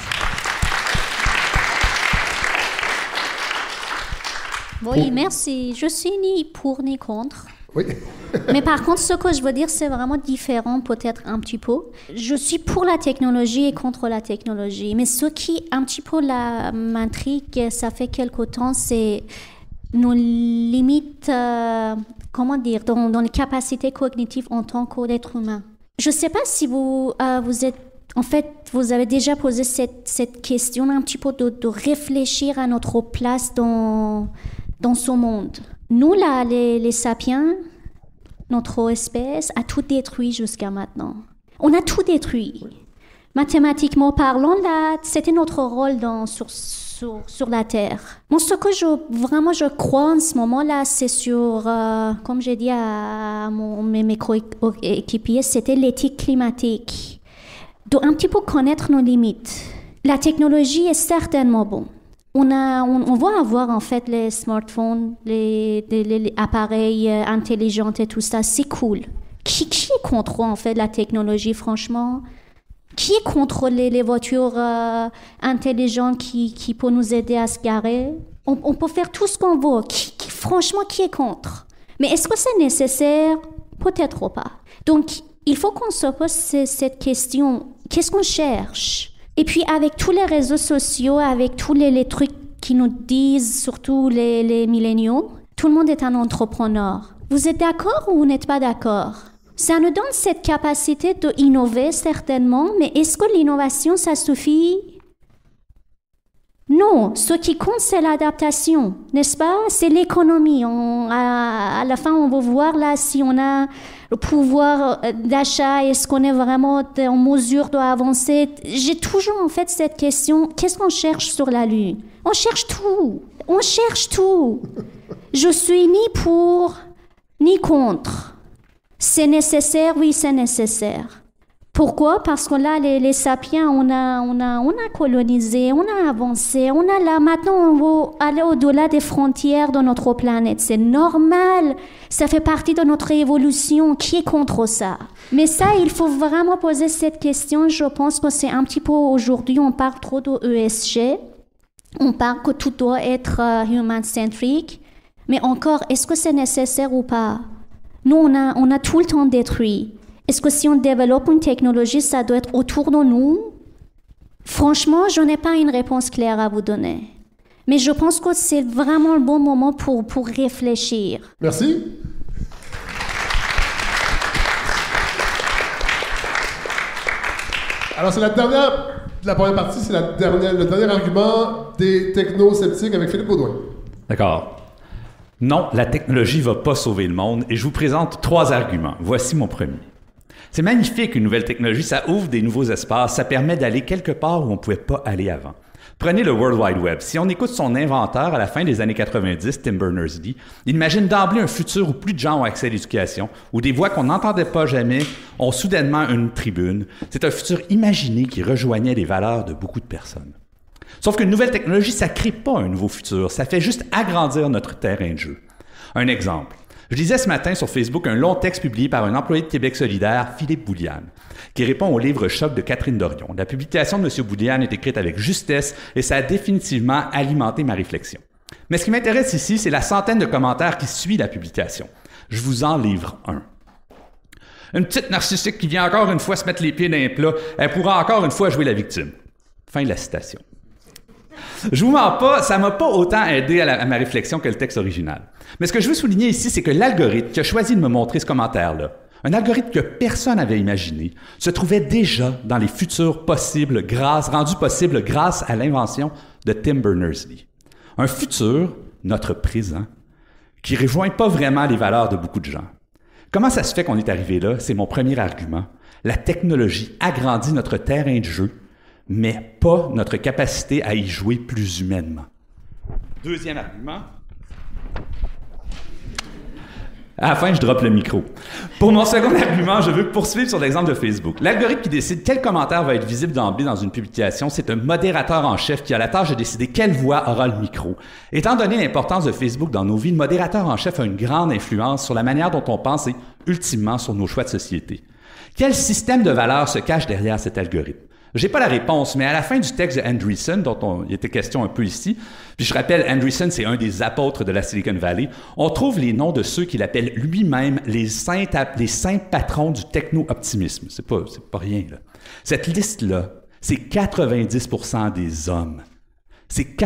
Oui, merci. Je suis ni pour ni contre.
Oui.
Mais par contre, ce que je veux dire, c'est vraiment différent peut-être un petit peu. Je suis pour la technologie et contre la technologie. Mais ce qui un petit peu m'intrigue, ça fait quelque temps, c'est nos limites, comment dire, dans les capacités cognitives en tant qu'être humain. Je ne sais pas si vous êtes... En fait, vous avez déjà posé cette question un petit peu de réfléchir à notre place dans ce monde. Nous, là, les sapiens, notre espèce, a tout détruit jusqu'à maintenant. On a tout détruit. Mathématiquement parlant, là, c'était notre rôle sur la Terre. Bon, ce que je crois en ce moment-là, c'est sur, comme j'ai dit à mes coéquipiers, c'était l'éthique climatique. De un petit peu connaître nos limites. La technologie est certainement bonne. On va avoir en fait les smartphones, les appareils intelligents et tout ça, c'est cool. Qui est contre en fait la technologie, franchement? Qui est contre les voitures intelligentes qui peuvent nous aider à se garer? On peut faire tout ce qu'on veut. Franchement, qui est contre? Mais est-ce que c'est nécessaire? Peut-être pas. Donc, il faut qu'on se pose cette question. Qu'est-ce qu'on cherche? Et puis, avec tous les réseaux sociaux, avec tous les trucs qui nous disent, surtout les milléniaux, tout le monde est un entrepreneur. Vous êtes d'accord ou vous n'êtes pas d'accord? Ça nous donne cette capacité d'innover, certainement, mais est-ce que l'innovation, ça suffit? Non, ce qui compte, c'est l'adaptation, n'est-ce pas? C'est l'économie. À la fin, on va voir là si on a le pouvoir d'achat, est-ce qu'on est vraiment en mesure d'avancer? J'ai toujours en fait cette question, qu'est-ce qu'on cherche sur la Lune? On cherche tout. On cherche tout. Je suis ni pour, ni contre. C'est nécessaire, oui, c'est nécessaire. Pourquoi? Parce que là, les sapiens, on a colonisé, on a avancé, on a là, maintenant on va aller au-delà des frontières de notre planète. C'est normal, ça fait partie de notre évolution. Qui est contre ça? Mais ça, il faut vraiment poser cette question. Je pense que c'est un petit peu aujourd'hui, on parle trop de ESG, on parle que tout doit être human-centric, mais encore, est-ce que c'est nécessaire ou pas? Nous, on a tout le temps détruit. Est-ce que si on développe une technologie, ça doit être autour de nous? Franchement, je n'ai pas une réponse claire à vous donner. Mais je pense que c'est vraiment le bon moment pour réfléchir.
Merci. Alors, c'est la première partie, c'est le dernier argument des techno-sceptiques avec Philippe Baudouin.
D'accord. Non, la technologie ne va pas sauver le monde et je vous présente 3 arguments. Voici mon premier. C'est magnifique, une nouvelle technologie, ça ouvre des nouveaux espaces, ça permet d'aller quelque part où on ne pouvait pas aller avant. Prenez le World Wide Web. Si on écoute son inventeur à la fin des années 90, Tim Berners-Lee, il imagine d'emblée un futur où plus de gens ont accès à l'éducation, où des voix qu'on n'entendait pas jamais ont soudainement une tribune. C'est un futur imaginé qui rejoignait les valeurs de beaucoup de personnes. Sauf qu'une nouvelle technologie, ça ne crée pas un nouveau futur, ça fait juste agrandir notre terrain de jeu. Un exemple. Je lisais ce matin sur Facebook un long texte publié par un employé de Québec solidaire, Philippe Boulian, qui répond au livre Choc de Catherine Dorion. La publication de M. Boulian est écrite avec justesse et ça a définitivement alimenté ma réflexion. Mais ce qui m'intéresse ici, c'est la centaine de commentaires qui suit la publication. Je vous en livre un. Une petite narcissique qui vient encore une fois se mettre les pieds dans les plats, elle pourra encore une fois jouer la victime. Fin de la citation. Je vous mens pas, ça m'a pas autant aidé à ma réflexion que le texte original. Mais ce que je veux souligner ici, c'est que l'algorithme qui a choisi de me montrer ce commentaire-là, un algorithme que personne n'avait imaginé, se trouvait déjà dans les futurs possibles rendus possibles grâce à l'invention de Tim Berners-Lee. Un futur, notre présent, qui ne rejoint pas vraiment les valeurs de beaucoup de gens. Comment ça se fait qu'on est arrivé là? C'est mon premier argument. La technologie agrandit notre terrain de jeu, mais pas notre capacité à y jouer plus humainement. Deuxième argument. À la fin, je droppe le micro. Pour mon second argument, je veux poursuivre sur l'exemple de Facebook. L'algorithme qui décide quel commentaire va être visible d'emblée dans une publication, c'est un modérateur en chef qui a la tâche de décider quelle voix aura le micro. Étant donné l'importance de Facebook dans nos vies, le modérateur en chef a une grande influence sur la manière dont on pense et, ultimement, sur nos choix de société. Quel système de valeurs se cache derrière cet algorithme? J'ai pas la réponse, mais à la fin du texte de Andreessen, dont il était question un peu ici, puis je rappelle, Andreessen, c'est un des apôtres de la Silicon Valley, on trouve les noms de ceux qu'il appelle lui-même les saints patrons du techno-optimisme. C'est pas rien, là. Cette liste-là, c'est 90% des hommes. C'est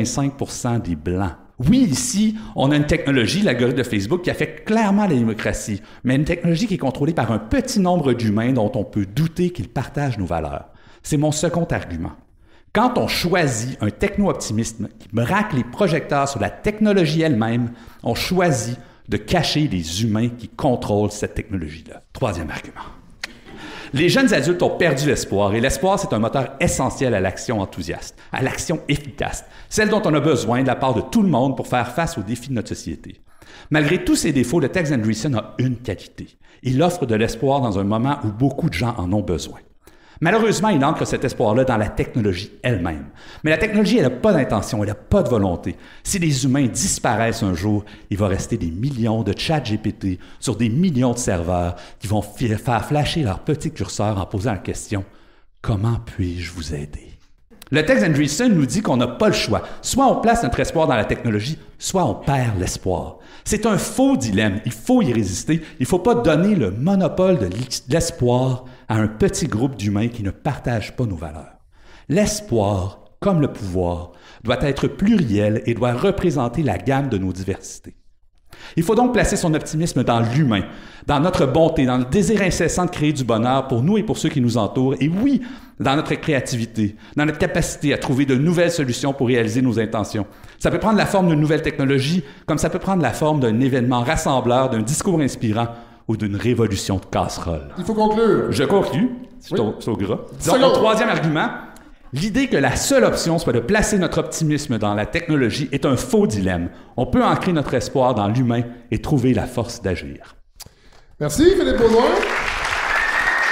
85% des Blancs. Oui, ici, on a une technologie, l'algorithme de Facebook, qui affecte clairement la démocratie, mais une technologie qui est contrôlée par un petit nombre d'humains dont on peut douter qu'ils partagent nos valeurs. C'est mon second argument. Quand on choisit un techno-optimisme qui braque les projecteurs sur la technologie elle-même, on choisit de cacher les humains qui contrôlent cette technologie-là. Troisième argument. Les jeunes adultes ont perdu l'espoir, et l'espoir, c'est un moteur essentiel à l'action enthousiaste, à l'action efficace, celle dont on a besoin de la part de tout le monde pour faire face aux défis de notre société. Malgré tous ses défauts, le texte d'Andreessen a une qualité. Il offre de l'espoir dans un moment où beaucoup de gens en ont besoin. Malheureusement, il ancre cet espoir-là dans la technologie elle-même. Mais la technologie, elle n'a pas d'intention, elle n'a pas de volonté. Si les humains disparaissent un jour, il va rester des millions de chats GPT sur des millions de serveurs qui vont faire flasher leur petit curseur en posant la question « Comment puis-je vous aider? » Le texte d'Andreessen nous dit qu'on n'a pas le choix. Soit on place notre espoir dans la technologie, soit on perd l'espoir. C'est un faux dilemme. Il faut y résister. Il ne faut pas donner le monopole de l'espoir à un petit groupe d'humains qui ne partagent pas nos valeurs. L'espoir, comme le pouvoir, doit être pluriel et doit représenter la gamme de nos diversités. Il faut donc placer son optimisme dans l'humain, dans notre bonté, dans le désir incessant de créer du bonheur pour nous et pour ceux qui nous entourent, et oui, dans notre créativité, dans notre capacité à trouver de nouvelles solutions pour réaliser nos intentions. Ça peut prendre la forme d'une nouvelle technologie, comme ça peut prendre la forme d'un événement rassembleur, d'un discours inspirant ou d'une révolution de casserole.
Il faut conclure.
Je conclue, c'est au gras. Donc, mon troisième argument, l'idée que la seule option soit de placer notre optimisme dans la technologie est un faux dilemme. On peut ancrer notre espoir dans l'humain et trouver la force d'agir.
Merci, Philippe Baudouin.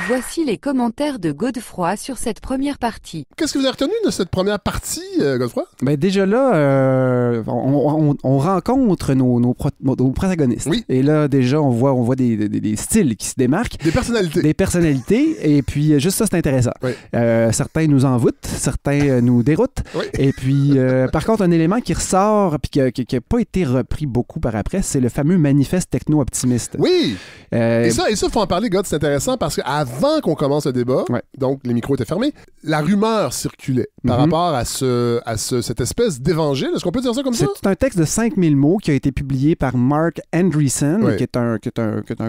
Voici les commentaires de Godefroy sur cette première partie.
Qu'est-ce que vous avez retenu de cette première partie, Godefroy?
Ben déjà là, on rencontre nos protagonistes.
Oui.
Et là, déjà, on voit des styles qui se démarquent.
Des personnalités.
Des personnalités. Et puis, juste ça, c'est intéressant.
Oui.
Certains nous envoûtent, certains nous déroutent.
Oui.
Et puis, par contre, un élément qui ressort et qui n'a pas été repris beaucoup par après, c'est le fameux manifeste techno-optimiste.
Oui! Et ça, il faut en parler, God, c'est intéressant parce qu'avant qu'on commence le débat, donc les micros étaient fermés, la rumeur circulait par rapport à cette espèce d'évangile. Est-ce qu'on peut dire ça comme ça?
C'est un texte de 5000 mots qui a été publié par Mark Andreessen, qui est une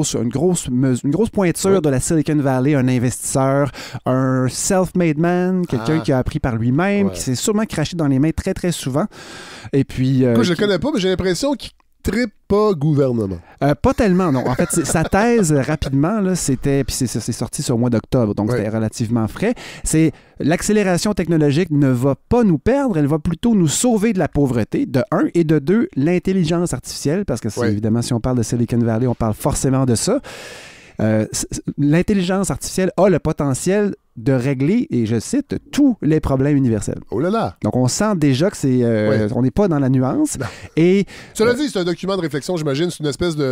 grosse pointure de la Silicon Valley, un investisseur, un self-made man, quelqu'un qui a appris par lui-même, qui s'est sûrement craché dans les mains très, très souvent. Et puis...
je le connais pas, mais j'ai l'impression qu'il trippe pas gouvernement.
Pas tellement, non. En fait, sa thèse, rapidement, là, c'était... Puis c'est sorti sur le mois d'octobre, donc c'était relativement frais. C'est l'accélération technologique ne va pas nous perdre, elle va plutôt nous sauver de la pauvreté, de un, et de deux, l'intelligence artificielle, parce que évidemment, si on parle de Silicon Valley, on parle forcément de ça. L'intelligence artificielle a le potentiel de régler, et je cite, tous les problèmes universels.
Oh là là!
Donc, on sent déjà que c'est... on n'est pas dans la nuance. Et,
cela dit, c'est un document de réflexion, j'imagine. C'est une espèce de...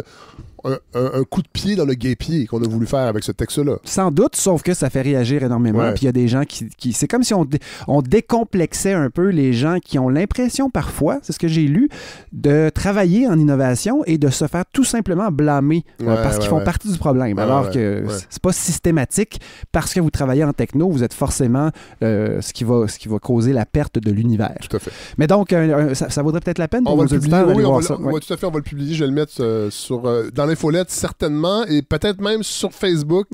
Un coup de pied dans le guêpier qu'on a voulu faire avec ce texte-là.
Sans doute, sauf que ça fait réagir énormément. Puis il y a des gens qui c'est comme si on décomplexait un peu les gens qui ont l'impression parfois, c'est ce que j'ai lu, de travailler en innovation et de se faire tout simplement blâmer parce qu'ils font partie du problème. Alors que c'est pas systématique. Parce que vous travaillez en techno, vous êtes forcément ce qui va causer la perte de l'univers.
Tout à fait.
Mais donc, ça vaudrait peut-être la peine pour
nos
auditeurs d'aller voir ça.
Tout à fait, on va le publier. Je vais le mettre dans l'infolette, certainement, et peut-être même sur Facebook,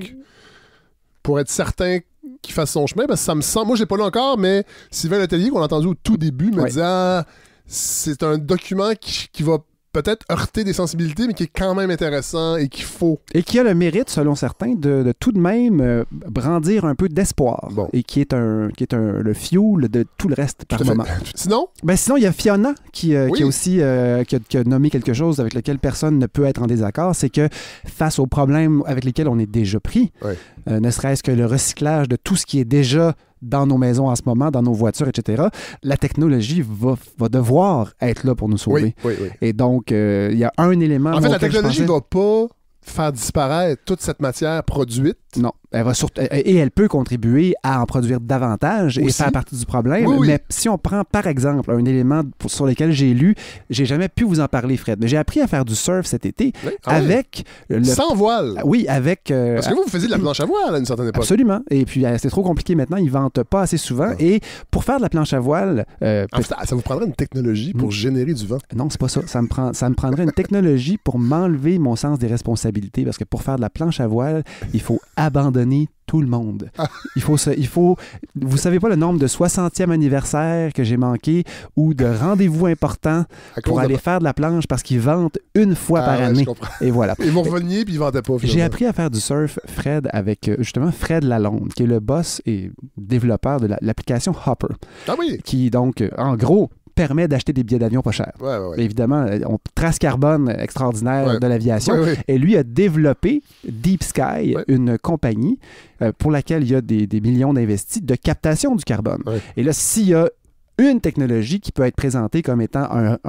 pour être certain qu'il fasse son chemin, parce que ça me semble... Moi, je l'ai pas lu encore, mais Sylvain Letellier, qu'on a entendu au tout début, me disait c'est un document qui va peut-être heurter des sensibilités, mais qui est quand même intéressant et qu'il faut. Et
qui a le mérite, selon certains, de tout de même brandir un peu d'espoir.
Bon.
Et qui est le fuel de tout le reste par moment.
Sinon?
Sinon, il y a Fiona qui a aussi qui a nommé quelque chose avec lequel personne ne peut être en désaccord. C'est que face aux problèmes avec lesquels on est déjà pris, ne serait-ce que le recyclage de tout ce qui est déjà dans nos maisons en ce moment, dans nos voitures, etc., la technologie va devoir être là pour nous sauver.
Oui.
Et donc, il y a un élément...
En fait, la technologie ne va pas faire disparaître toute cette matière produite.
Non. Et elle peut contribuer à en produire davantage et faire partie du problème. Mais si on prend, par exemple, un élément sur lequel j'ai lu, j'ai jamais pu vous en parler, Fred, mais j'ai appris à faire du surf cet été avec...
Sans voile!
Oui, avec...
Parce que vous faisiez de la planche à voile à une certaine époque.
Absolument. Et puis, c'est trop compliqué maintenant. Ils vantent pas assez souvent. Et pour faire de la planche à voile...
ça vous prendrait une technologie pour générer du vent?
Non, c'est pas ça. Ça me prendrait une technologie pour m'enlever mon sens des responsabilités. Parce que pour faire de la planche à voile, il faut abandonner tout le monde. Il faut... Vous savez pas le nombre de 60e anniversaire que j'ai manqué ou de rendez-vous importants pour aller faire de la planche parce qu'ils vendent une fois par année. Et voilà.
Ils m'ont revenu puis ils vendaient pas.
J'ai appris à faire du surf, Fred, avec justement Fred Lalonde, qui est le boss et développeur de l'application Hopper.
Ah oui!
Qui donc, en gros, permet d'acheter des billets d'avion pas chers. Évidemment, on trace carbone extraordinaire de l'aviation. Et lui a développé Deep Sky, une compagnie pour laquelle il y a des millions d'investis de captation du carbone. Et là, s'il y a une technologie qui peut être présentée comme étant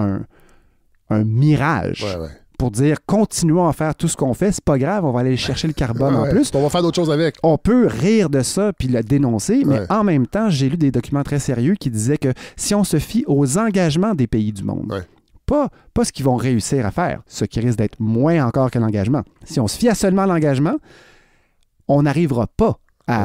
un mirage pour dire continuons à faire tout ce qu'on fait, c'est pas grave, on va aller chercher le carbone en plus.
On va faire d'autres choses avec.
On peut rire de ça puis le dénoncer, mais en même temps, j'ai lu des documents très sérieux qui disaient que si on se fie aux engagements des pays du monde, pas ce qu'ils vont réussir à faire, ce qui risque d'être moins encore que l'engagement. Si on se fie à seulement l'engagement, on n'arrivera pas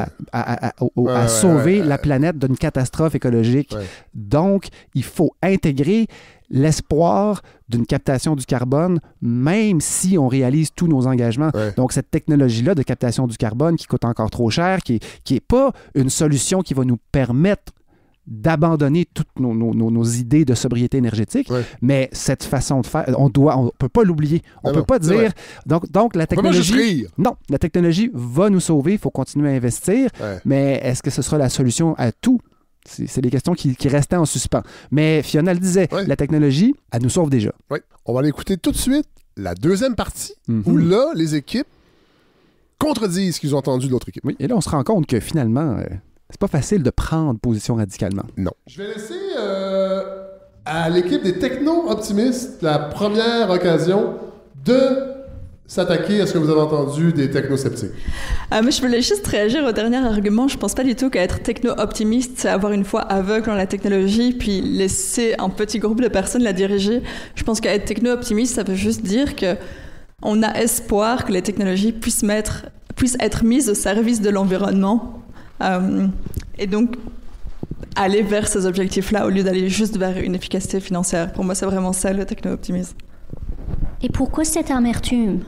à sauver la planète d'une catastrophe écologique. Donc, il faut intégrer l'espoir d'une captation du carbone, même si on réalise tous nos engagements. Donc, cette technologie-là de captation du carbone qui coûte encore trop cher, qui est pas une solution qui va nous permettre d'abandonner toutes nos idées de sobriété énergétique, mais cette façon de faire, on peut pas l'oublier. On peut pas dire... Donc, la technologie... Non, la technologie va nous sauver, il faut continuer à investir, mais est-ce que ce sera la solution à tout? C'est des questions qui restaient en suspens. Mais Fiona le disait, la technologie, elle nous sauve déjà.
On va aller écouter tout de suite la deuxième partie, où là, les équipes contredisent ce qu'ils ont entendu de l'autre équipe.
Oui, et là, on se rend compte que finalement, c'est pas facile de prendre position radicalement.
Non. Je vais laisser à l'équipe des techno-optimistes la première occasion de s'attaquer à ce que vous avez entendu des technosceptiques.
Moi, je voulais juste réagir au dernier argument. Je pense pas du tout qu'être techno-optimiste, c'est avoir une foi aveugle en la technologie, puis laisser un petit groupe de personnes la diriger. Je pense qu'être techno-optimiste, ça veut juste dire que on a espoir que les technologies puissent être mises au service de l'environnement. Et donc, aller vers ces objectifs-là au lieu d'aller juste vers une efficacité financière. Pour moi, c'est vraiment ça, le techno-optimisme.
Et pourquoi cette amertume?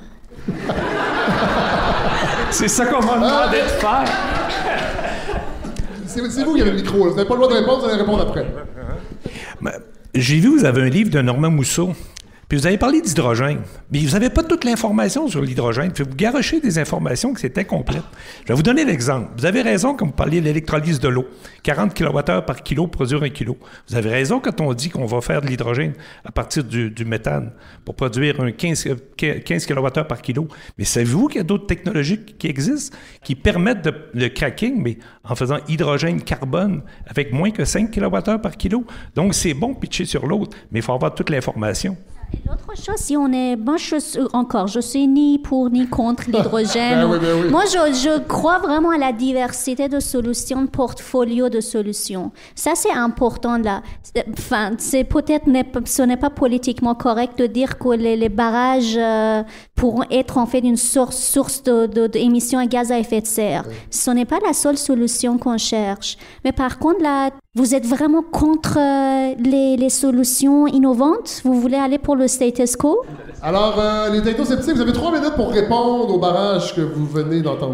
C'est ça qu'on m'a demandé de faire.
C'est vous qui avez le micro. Vous n'avez pas le droit de répondre, vous allez répondre après.
J'ai vu, vous avez un livre de Normand Mousseau. Puis vous avez parlé d'hydrogène, mais vous n'avez pas toute l'information sur l'hydrogène. Puis vous garochez des informations qui c'est incomplète. Je vais vous donner l'exemple. Vous avez raison quand vous parliez de l'électrolyse de l'eau. 40 kWh par kilo pour produire 1 kilo. Vous avez raison quand on dit qu'on va faire de l'hydrogène à partir du méthane pour produire un 15 kWh par kilo. Mais savez-vous qu'il y a d'autres technologies qui existent qui permettent le cracking, mais en faisant hydrogène-carbone avec moins que 5 kWh par kilo? Donc c'est bon pitcher sur l'autre, mais il faut avoir toute l'information.
Et l'autre chose, si on est... Moi, je suis ni pour ni contre l'hydrogène.
Ben oui.
Moi, je crois vraiment à la diversité de solutions, de portfolio de solutions. Ça, c'est important, là. Enfin, ce n'est pas politiquement correct de dire que les barrages pourront être, en fait, une source d'émissions à gaz à effet de serre. Oui. Ce n'est pas la seule solution qu'on cherche. Mais par contre, là, vous êtes vraiment contre les solutions innovantes? Vous voulez aller pour le status quo?
Alors, les technosceptiques, vous avez 3 minutes pour répondre au barrage que vous venez d'entendre.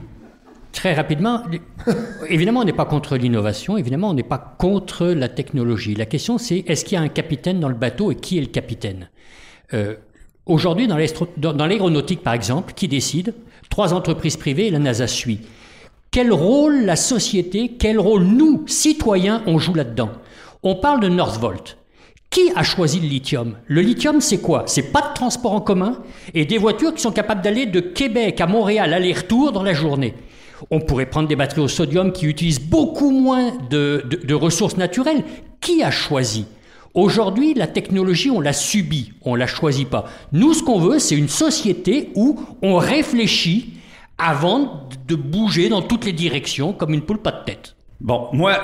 Très rapidement, évidemment, on n'est pas contre l'innovation, évidemment, on n'est pas contre la technologie. La question, c'est est-ce qu'il y a un capitaine dans le bateau et qui est le capitaine? Aujourd'hui, dans l'aéronautique, par exemple, qui décide? 3 entreprises privées et la NASA suit. Quel rôle la société, quel rôle nous, citoyens, on joue là-dedans? On parle de Northvolt. Qui a choisi le lithium? Le lithium, c'est quoi? C'est pas de transport en commun et des voitures qui sont capables d'aller de Québec à Montréal, aller-retour dans la journée. On pourrait prendre des batteries au sodium qui utilisent beaucoup moins de ressources naturelles. Qui a choisi? Aujourd'hui, la technologie, on l'a subie, on la choisit pas. Nous, ce qu'on veut, c'est une société où on réfléchit avant de bouger dans toutes les directions comme une poule pas de tête.
Bon, moi,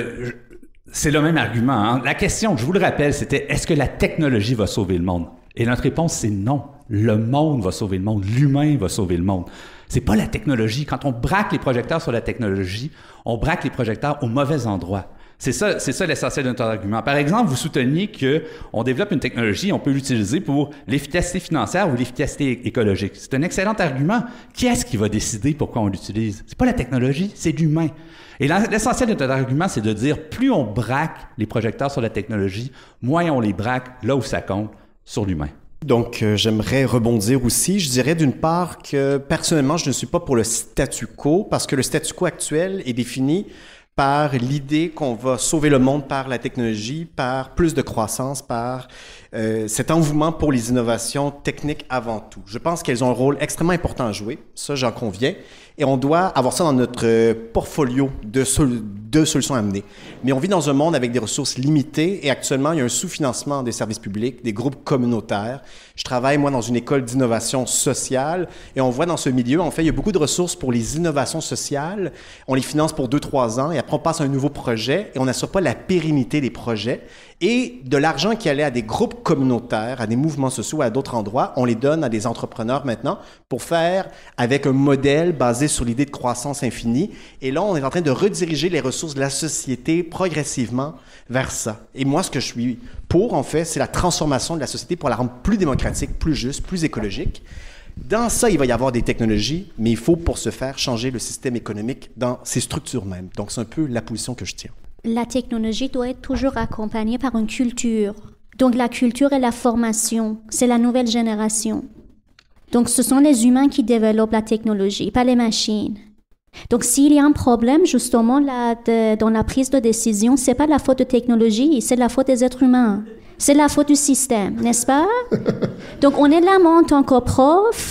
c'est le même argument. Hein. La question, je vous le rappelle, c'était est-ce que la technologie va sauver le monde? Et notre réponse, c'est non. Le monde va sauver le monde. L'humain va sauver le monde. C'est pas la technologie. Quand on braque les projecteurs sur la technologie, on braque les projecteurs au mauvais endroit. C'est ça l'essentiel de notre argument. Par exemple, vous souteniez qu'on développe une technologie, on peut l'utiliser pour l'efficacité financière ou l'efficacité écologique. C'est un excellent argument. Qui est-ce qui va décider pourquoi on l'utilise? C'est pas la technologie, c'est l'humain. Et l'essentiel de notre argument, c'est de dire plus on braque les projecteurs sur la technologie, moins on les braque là où ça compte, sur l'humain.
Donc, j'aimerais rebondir aussi. Je dirais d'une part que personnellement, je ne suis pas pour le statu quo parce que le statu quo actuel est défini par l'idée qu'on va sauver le monde par la technologie, par plus de croissance, par cet engouement pour les innovations techniques avant tout. Je pense qu'elles ont un rôle extrêmement important à jouer, ça j'en conviens, et on doit avoir ça dans notre portfolio de solutions à amener. Mais on vit dans un monde avec des ressources limitées et actuellement, il y a un sous-financement des services publics, des groupes communautaires. Je travaille, moi, dans une école d'innovation sociale et on voit dans ce milieu, en fait, il y a beaucoup de ressources pour les innovations sociales. On les finance pour 2-3 ans et après, on passe à un nouveau projet et on n'assure pas la pérennité des projets. Et de l'argent qui allait à des groupes communautaires, à des mouvements sociaux, à d'autres endroits, on les donne à des entrepreneurs maintenant pour faire avec un modèle basé sur l'idée de croissance infinie. Et là, on est en train de rediriger les ressources de la société progressivement vers ça. Et moi, ce que je suis pour, en fait, c'est la transformation de la société pour la rendre plus démocratique, plus juste, plus écologique. Dans ça, il va y avoir des technologies, mais il faut pour ce faire changer le système économique dans ses structures mêmes. Donc, c'est un peu la position que je tiens.
La technologie doit être toujours accompagnée par une culture. Donc, la culture et la formation, c'est la nouvelle génération. Donc, ce sont les humains qui développent la technologie, pas les machines. Donc, s'il y a un problème, justement, dans la prise de décision, c'est pas la faute de technologie, c'est la faute des êtres humains. C'est la faute du système, n'est-ce pas? Donc, on est là, moi, en tant que prof,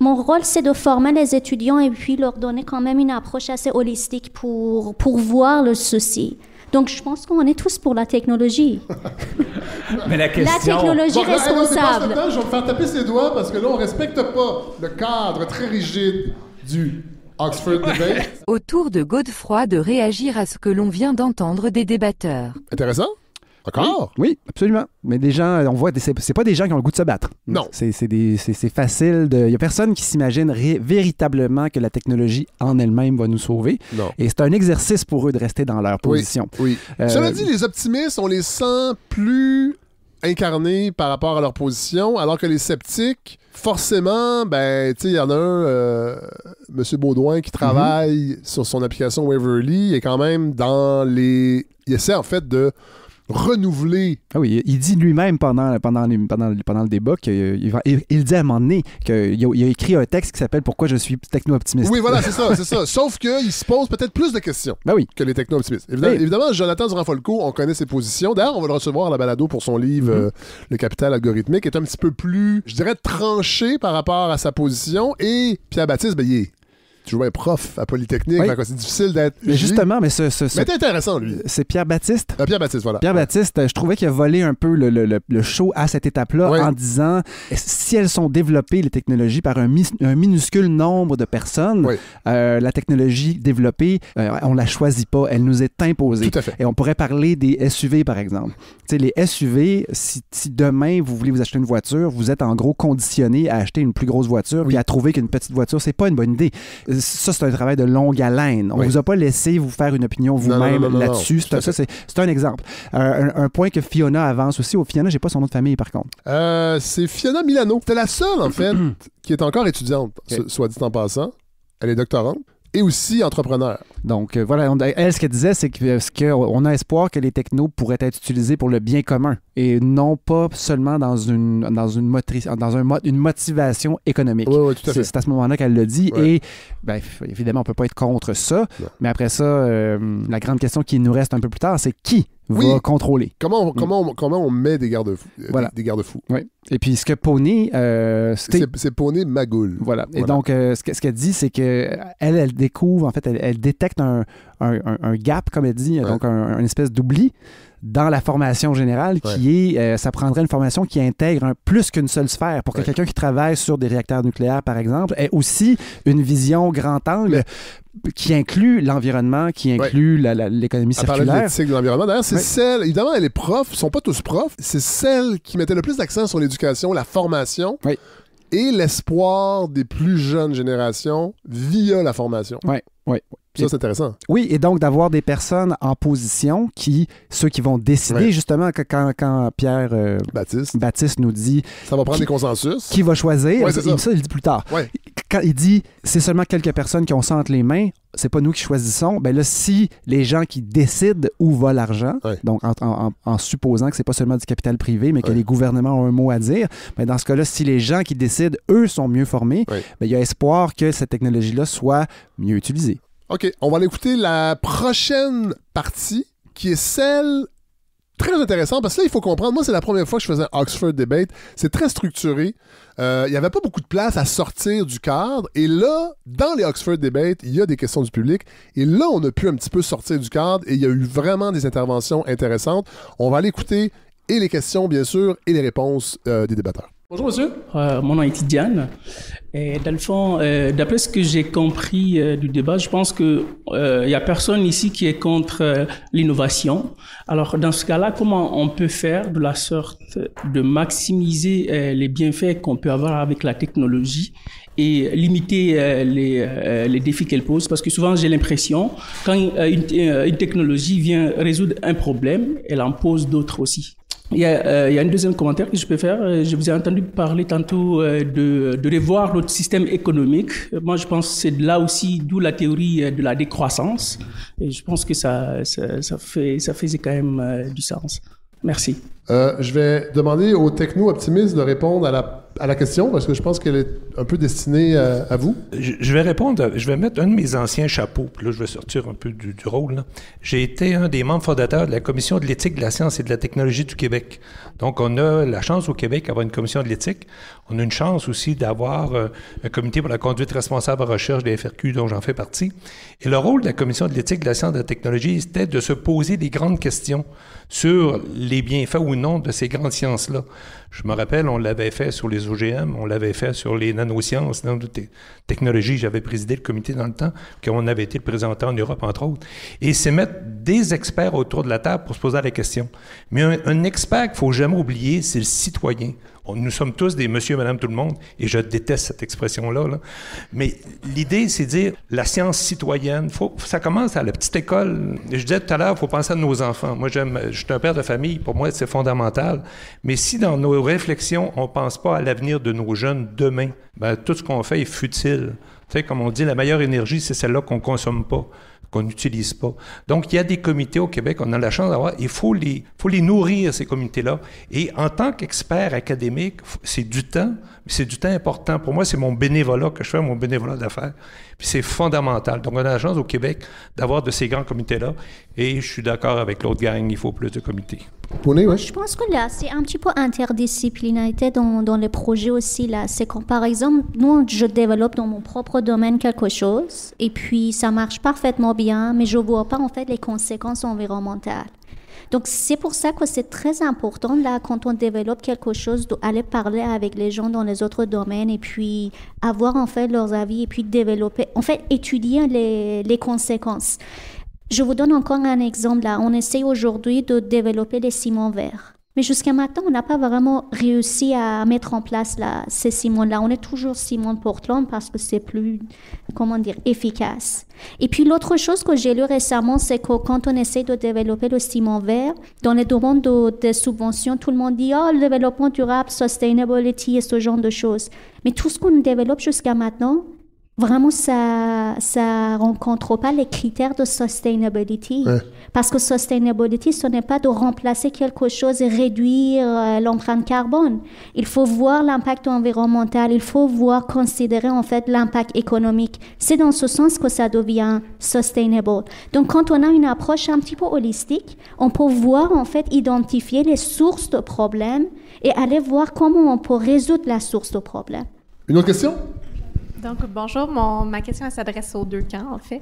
Mon rôle, c'est de former les étudiants et puis leur donner quand même une approche assez holistique pour voir le souci. Donc, je pense qu'on est tous pour la technologie.
Mais la question...
La technologie
Bon,
responsable.
je vais me faire taper ses doigts parce que là, on respecte pas le cadre très rigide du Oxford Debate.
Au tour de Godefroy de réagir à ce que l'on vient d'entendre des débatteurs.
Intéressant? Encore?
Oui, absolument. Mais des gens, on voit, c'est pas des gens qui ont le goût de se battre.
Non.
C'est facile. Il n'y a personne qui s'imagine véritablement que la technologie en elle-même va nous sauver.
Non.
Et c'est un exercice pour eux de rester dans leur position.
Oui. Cela dit, les optimistes, on les sent plus incarnés par rapport à leur position, alors que les sceptiques, forcément, ben, tu sais, il y en a un, M. Baudouin, qui travaille sur son application Waverly, il est quand même dans les... Il essaie, en fait, de renouveler.
Ah oui, il dit lui-même pendant le débat il dit à un moment donné qu'il a écrit un texte qui s'appelle « Pourquoi je suis techno-optimiste ».
Oui, voilà, c'est ça. Sauf qu'il se pose peut-être plus de questions que les techno-optimistes. Évidemment, Jonathan Durand-Folco, on connaît ses positions. D'ailleurs, on va le recevoir à la balado pour son livre Le Capital algorithmique, est un petit peu plus, je dirais, tranché par rapport à sa position. Et Pierre Baptiste, ben, il est toujours un prof à Polytechnique, c'est difficile d'être...
Mais justement, mais c'est
intéressant, lui.
C'est Pierre Baptiste.
Pierre Baptiste, voilà.
Pierre Baptiste, je trouvais qu'il a volé un peu le show à cette étape-là en disant, si elles sont développées, les technologies, par un minuscule nombre de personnes, la technologie développée, on la choisit pas, elle nous est imposée.
Tout à fait.
Et on pourrait parler des SUV, par exemple. Tu sais, les SUV, si demain, vous voulez vous acheter une voiture, vous êtes en gros conditionné à acheter une plus grosse voiture puis à trouver qu'une petite voiture, c'est pas une bonne idée. Ça, c'est un travail de longue haleine. On vous a pas laissé vous faire une opinion vous-même là-dessus. C'est un exemple. Un point que Fiona avance aussi. Fiona, j'ai pas son nom de famille, par contre.
C'est Fiona Milano. C'était la seule, en fait, qui est encore étudiante, soit dit en passant. Elle est doctorante. Et aussi entrepreneur.
Donc, voilà, elle, ce qu'elle disait, c'est qu'on a espoir que les technos pourraient être utilisés pour le bien commun et non pas seulement dans une motivation économique.
Oui, tout à fait.
C'est à ce moment-là qu'elle l'a dit. Et, bien, évidemment, on ne peut pas être contre ça. Non. Mais après ça, la grande question qui nous reste un peu plus tard, c'est qui va contrôler?
Comment on met des garde-fous? Des garde-fous.
Oui. Et puis, ce que Pony...
c'est Pony Magoul.
Voilà. Et donc, ce qu'elle dit, c'est qu'elle découvre, en fait, elle détecte un gap, comme elle dit, donc une espèce d'oubli dans la formation générale qui est, ça prendrait une formation qui intègre plus qu'une seule sphère pour que quelqu'un qui travaille sur des réacteurs nucléaires, par exemple, ait aussi une vision grand angle qui inclut l'environnement, qui inclut l'économie circulaire.
Elle parlait de l'éthique de l'environnement. D'ailleurs, c'est celle, évidemment, les profs ne sont pas tous profs, c'est celle qui mettait le plus d'accent sur l'éducation, la formation et l'espoir des plus jeunes générations via la formation.
Oui.
Ça, c'est intéressant.
Oui, et donc d'avoir des personnes en position ceux qui vont décider, justement, quand Pierre Baptiste nous dit...
Ça va prendre des consensus.
Qui va choisir? Ça, il le dit plus tard. Quand il dit, c'est seulement quelques personnes qui ont ça entre les mains, c'est pas nous qui choisissons, bien là, si les gens qui décident où va l'argent, donc en supposant que c'est pas seulement du capital privé, mais que les gouvernements ont un mot à dire, bien dans ce cas-là, si les gens qui décident, eux, sont mieux formés, bien, il y a espoir que cette technologie-là soit mieux utilisée.
OK, on va aller écouter la prochaine partie, qui est celle très intéressante, parce que là, il faut comprendre, moi, c'est la première fois que je faisais un Oxford Debate. C'est très structuré. Il n'y avait pas beaucoup de place à sortir du cadre. Et là, dans les Oxford Debate, il y a des questions du public. Et là, on a pu un petit peu sortir du cadre et il y a eu vraiment des interventions intéressantes. On va aller écouter et les questions, bien sûr, et les réponses des débatteurs. Bonjour, monsieur.
Mon nom est Tidiane. Et dans le fond, d'après ce que j'ai compris du débat, je pense qu'il n'y a personne ici qui est contre l'innovation. Alors, dans ce cas-là, comment on peut faire de la sorte de maximiser les bienfaits qu'on peut avoir avec la technologie et limiter les défis qu'elle pose? Parce que souvent, j'ai l'impression, quand une technologie vient résoudre un problème, elle en pose d'autres aussi. Il y a un deuxième commentaire que je peux faire. Je vous ai entendu parler tantôt de revoir notre système économique. Moi, je pense que c'est là aussi d'où la théorie de la décroissance. Et je pense que ça faisait quand même du sens. Merci.
Je vais demander aux techno-optimistes de répondre à la à la question, parce que je pense qu'elle est un peu destinée à vous.
Je vais répondre, je vais mettre un de mes anciens chapeaux, puis là, je vais sortir un peu du rôle, là. J'ai été un des membres fondateurs de la Commission de l'éthique de la science et de la technologie du Québec. Donc, on a la chance au Québec d'avoir une commission de l'éthique. On a une chance aussi d'avoir un comité pour la conduite responsable en recherche des FRQ, dont j'en fais partie. Et le rôle de la Commission de l'éthique de la science et de la technologie, c'était de se poser des grandes questions sur les bienfaits ou non de ces grandes sciences-là. Je me rappelle, on l'avait fait sur les OGM, on l'avait fait sur les nanosciences, nanotechnologies. J'avais présidé le comité dans le temps, qu'on avait été le présentant en Europe, entre autres. Et c'est mettre des experts autour de la table pour se poser la question. Mais un expert qu'il ne faut jamais oublier, c'est le citoyen. Nous sommes tous des monsieur, madame, tout le monde, et je déteste cette expression-là. Là. Mais l'idée, c'est de dire la science citoyenne. Ça commence à la petite école. Je disais tout à l'heure, il faut penser à nos enfants. Moi, je suis un père de famille, pour moi, c'est fondamental. Mais si dans nos réflexions, on ne pense pas à l'avenir de nos jeunes demain, ben, tout ce qu'on fait est futile. Tu sais, comme on dit, la meilleure énergie, c'est celle-là qu'on ne consomme pas, qu'on n'utilise pas. Donc, il y a des comités au Québec, on a la chance d'avoir, il faut les nourrir, ces comités-là. Et en tant qu'expert académique, c'est du temps, mais c'est du temps important. Pour moi, c'est mon bénévolat que je fais, mon bénévolat d'affaires. Puis c'est fondamental. Donc, on a la chance au Québec d'avoir de ces grands comités-là. Et je suis d'accord avec l'autre gang, il faut plus de comités.
Oui.
Je pense que là, c'est un petit peu interdisciplinarité dans les projets aussi. Là. C'est quand, par exemple, nous, je développe dans mon propre domaine quelque chose, et puis ça marche parfaitement bien, mais je ne vois pas, en fait, les conséquences environnementales. Donc, c'est pour ça que c'est très important, là, quand on développe quelque chose, d'aller parler avec les gens dans les autres domaines et puis avoir, en fait, leurs avis et puis développer, en fait, étudier les conséquences. Je vous donne encore un exemple, là. On essaie aujourd'hui de développer les ciments verts. Mais jusqu'à maintenant, on n'a pas vraiment réussi à mettre en place là, ces ciments-là. On est toujours ciment de Portland parce que c'est plus, efficace. Et puis l'autre chose que j'ai lu récemment, c'est que quand on essaie de développer le ciment vert, dans les demandes de subventions, tout le monde dit « Oh, le développement durable, sustainability et ce genre de choses ». Mais tout ce qu'on développe jusqu'à maintenant, vraiment, ça rencontre pas les critères de sustainability. Ouais. Parce que sustainability, ce n'est pas de remplacer quelque chose et réduire l'empreinte carbone. Il faut voir l'impact environnemental, il faut considérer en fait l'impact économique. C'est dans ce sens que ça devient sustainable. Donc, quand on a une approche un petit peu holistique, on peut voir en fait identifier les sources de problèmes et aller voir comment on peut résoudre la source de problème.
Une autre question?
Donc, bonjour. Ma question s'adresse aux deux camps, en fait.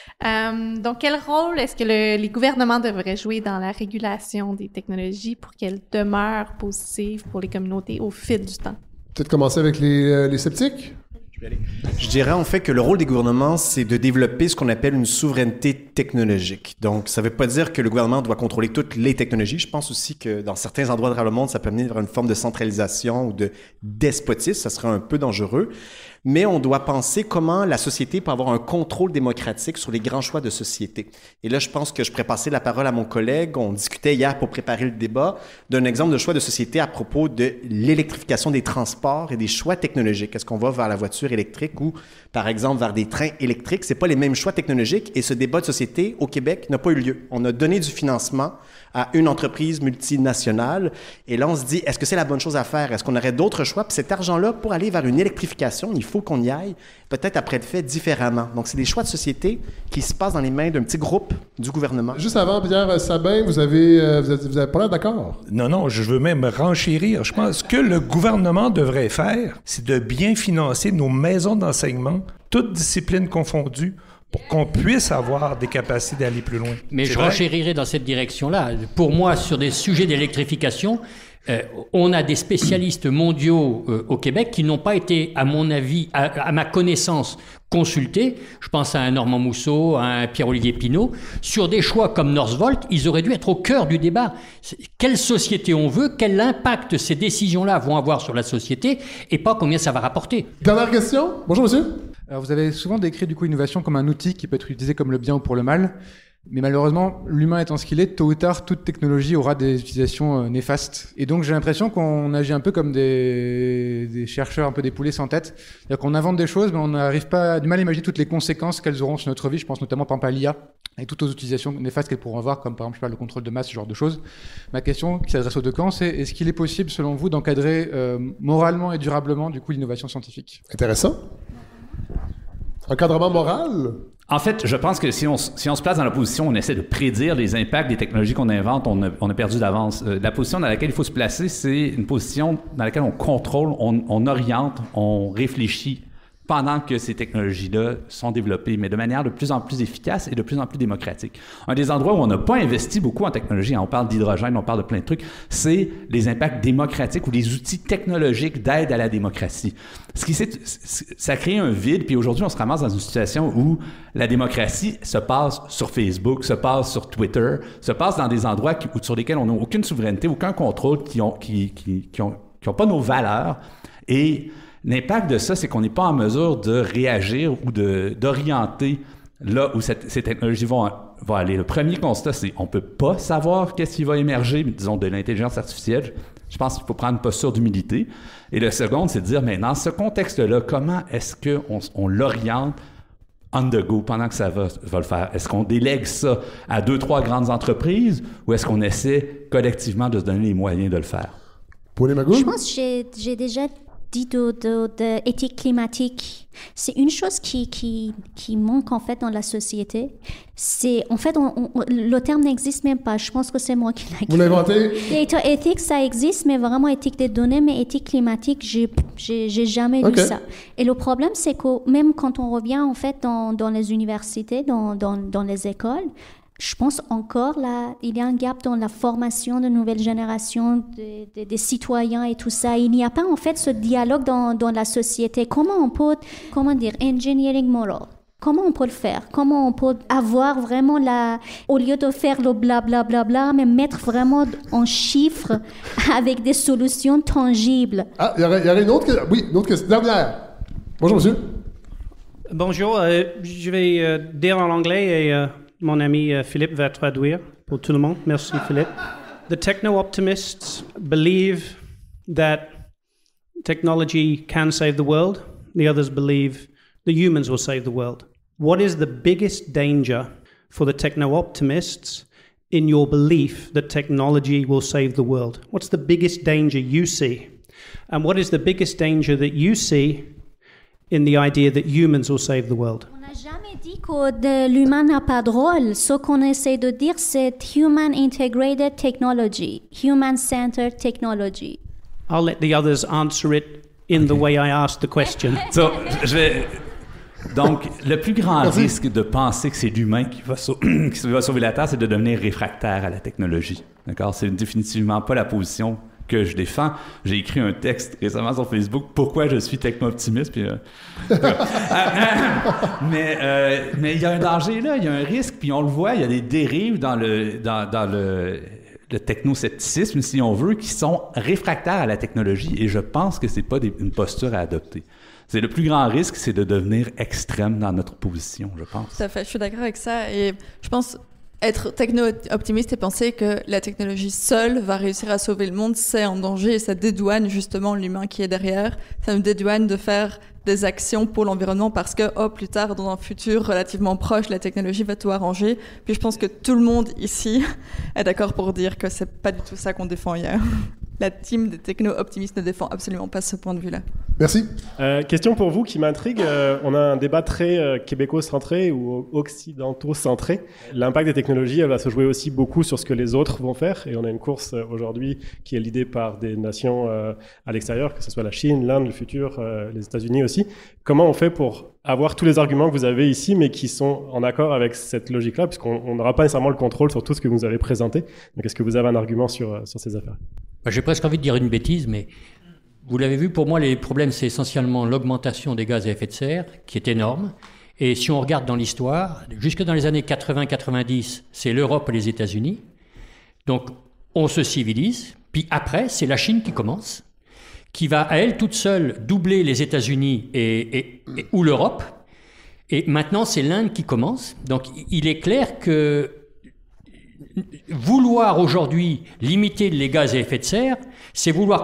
Donc, quel rôle est-ce que les gouvernements devraient jouer dans la régulation des technologies pour qu'elles demeurent positives pour les communautés au fil du temps?
Peut-être commencer avec les sceptiques?
Je dirais en fait que le rôle des gouvernements, c'est de développer ce qu'on appelle une souveraineté technologique. Donc, ça ne veut pas dire que le gouvernement doit contrôler toutes les technologies. Je pense aussi que dans certains endroits de travers le monde, ça peut amener vers une forme de centralisation ou de despotisme. Ça serait un peu dangereux. Mais on doit penser comment la société peut avoir un contrôle démocratique sur les grands choix de société. Et là, je pense que je pourrais passer la parole à mon collègue. On discutait hier pour préparer le débat d'un exemple de choix de société à propos de l'électrification des transports et des choix technologiques. Est-ce qu'on va vers la voiture électrique ou, par exemple, vers des trains électriques? C'est pas les mêmes choix technologiques et ce débat de société au Québec n'a pas eu lieu. On a donné du financement à une entreprise multinationale et là, on se dit, est-ce que c'est la bonne chose à faire? Est-ce qu'on aurait d'autres choix? Puis cet argent-là, pour aller vers une électrification, il faut qu'on y aille, peut-être après le fait différemment. Donc, c'est des choix de société qui se passent dans les mains d'un petit groupe du gouvernement.
Juste avant, Pierre Sabin, vous avez pas l'air d'accord?
Non, je veux même renchérir. Je pense que le gouvernement devrait faire, c'est de bien financer nos maisons d'enseignement, toutes disciplines confondues, pour qu'on puisse avoir des capacités d'aller plus loin.
Mais je renchérirai dans cette direction-là. Pour moi, sur des sujets d'électrification, on a des spécialistes mondiaux au Québec qui n'ont pas été, à mon avis, à ma connaissance, consultés. Je pense à un Normand Mousseau, à un Pierre-Olivier Pinault. Sur des choix comme Northvolt, ils auraient dû être au cœur du débat. Quelle société on veut, quel impact ces décisions-là vont avoir sur la société et pas combien ça va rapporter.
Dernière question. Bonjour, monsieur.
Alors, vous avez souvent décrit du coup l'innovation comme un outil qui peut être utilisé comme le bien ou pour le mal. Mais malheureusement, l'humain étant ce qu'il est, tôt ou tard, toute technologie aura des utilisations néfastes. Et donc j'ai l'impression qu'on agit un peu comme des chercheurs, un peu des poulets sans tête. C'est-à-dire qu'on invente des choses, mais on n'arrive pas, du mal à imaginer toutes les conséquences qu'elles auront sur notre vie. Je pense notamment par exemple à l'IA et toutes aux utilisations néfastes qu'elles pourront avoir, comme par exemple le contrôle de masse, ce genre de choses. Ma question qui s'adresse aux deux camps, c'est est-ce qu'il est possible, selon vous, d'encadrer moralement et durablement du coup l'innovation scientifique?
Intéressant. Encadrement moral?
En fait, je pense que si on se place dans la position où on essaie de prédire les impacts des technologies qu'on invente, on a perdu d'avance. La position dans laquelle il faut se placer, c'est une position dans laquelle on contrôle, on oriente, on réfléchit pendant que ces technologies-là sont développées, mais de manière de plus en plus efficace et de plus en plus démocratique. Un des endroits où on n'a pas investi beaucoup en technologie, on parle d'hydrogène, on parle de plein de trucs, c'est les impacts démocratiques ou les outils technologiques d'aide à la démocratie. Ça crée un vide, puis aujourd'hui, on se ramasse dans une situation où la démocratie se passe sur Facebook, se passe sur Twitter, se passe dans des endroits sur lesquels on n'a aucune souveraineté, aucun contrôle, qui ont pas nos valeurs. Et l'impact de ça, c'est qu'on n'est pas en mesure de réagir ou d'orienter là où ces technologies vont aller. Le premier constat, c'est qu'on ne peut pas savoir qu'est-ce qui va émerger, disons, de l'intelligence artificielle. Je pense qu'il faut prendre une posture d'humilité. Et le second, c'est de dire, mais dans ce contexte-là, comment est-ce qu'on l'oriente on the go pendant que ça va le faire? Est-ce qu'on délègue ça à 2-3 grandes entreprises ou est-ce qu'on essaie collectivement de se donner les moyens de le faire?
Pauline Magoul?
Je pense que j'ai déjà dit d'éthique climatique. C'est une chose qui manque en fait dans la société. C'est en fait le terme n'existe même pas. Je pense que c'est moi qui l'ai.
Vous l'avez inventé?
Éthique, ça existe, mais vraiment éthique des données, mais éthique climatique, j'ai jamais lu ça. Et le problème, c'est que même quand on revient en fait dans les universités, dans les écoles, je pense encore là, il y a un gap dans la formation de nouvelles générations des citoyens et tout ça. Il n'y a pas en fait ce dialogue dans la société. Comment on peut, engineering moral? Comment on peut le faire? Comment on peut avoir vraiment au lieu de faire le blablabla, mais mettre vraiment en chiffres avec des solutions tangibles?
Ah, il y aurait une autre question. Oui, une autre question. Dernière. Bonjour, monsieur.
Bonjour, je vais dire en anglais et mon ami Philippe va traduire pour tout le monde. Merci, Philippe. The techno-optimists believe that technology can save the world. The others believe the humans will save the world. What is the biggest danger for the techno-optimists in your belief that technology will save the world? What's the biggest danger you see? And what is the biggest danger that you see in the idea that humans will save the world?
On n'a jamais dit que l'humain n'a pas de rôle. Ce qu'on essaie de dire, c'est human integrated technology, human-centered technology.
I'll let the others answer it in the way I asked the question.
Donc, le plus grand risque de penser que c'est l'humain qui va sauver la Terre, c'est de devenir réfractaire à la technologie. D'accord? C'est définitivement pas la position que je défends. J'ai écrit un texte récemment sur Facebook, pourquoi je suis techno-optimiste. Puis, mais il y a un danger là, il y a un risque, puis on le voit, il y a des dérives dans le technoscepticisme, si on veut, qui sont réfractaires à la technologie, et je pense que c'est pas une posture à adopter. C'est le plus grand risque, c'est de devenir extrême dans notre position, je pense.
Tout à fait, je suis d'accord avec ça, et je pense être techno-optimiste et penser que la technologie seule va réussir à sauver le monde, c'est en danger, et ça dédouane justement l'humain qui est derrière. Ça nous dédouane de faire des actions pour l'environnement parce que, plus tard, dans un futur relativement proche, la technologie va tout arranger. Puis je pense que tout le monde ici est d'accord pour dire que c'est pas du tout ça qu'on défend hier. La team des techno-optimistes ne défend absolument pas ce point de vue-là.
Merci.
Question pour vous qui m'intrigue. On a un débat très québéco-centré ou occidentaux-centré. L'impact des technologies, elle va se jouer aussi beaucoup sur ce que les autres vont faire. Et on a une course aujourd'hui qui est l'idée par des nations à l'extérieur, que ce soit la Chine, l'Inde, le futur, les États-Unis aussi. Comment on fait pour avoir tous les arguments que vous avez ici, mais qui sont en accord avec cette logique-là, puisqu'on n'aura pas nécessairement le contrôle sur tout ce que vous avez présenté. Donc, est-ce que vous avez un argument sur ces affaires?
J'ai presque envie de dire une bêtise, mais vous l'avez vu, pour moi, les problèmes, c'est essentiellement l'augmentation des gaz à effet de serre, qui est énorme. Et si on regarde dans l'histoire, jusque dans les années 80-90, c'est l'Europe et les États-Unis. Donc, on se civilise. Puis après, c'est la Chine qui commence, qui va à elle toute seule doubler les États-Unis ou l'Europe. Et maintenant, c'est l'Inde qui commence. Donc, il est clair que vouloir aujourd'hui limiter les gaz à effet de serre, c'est vouloir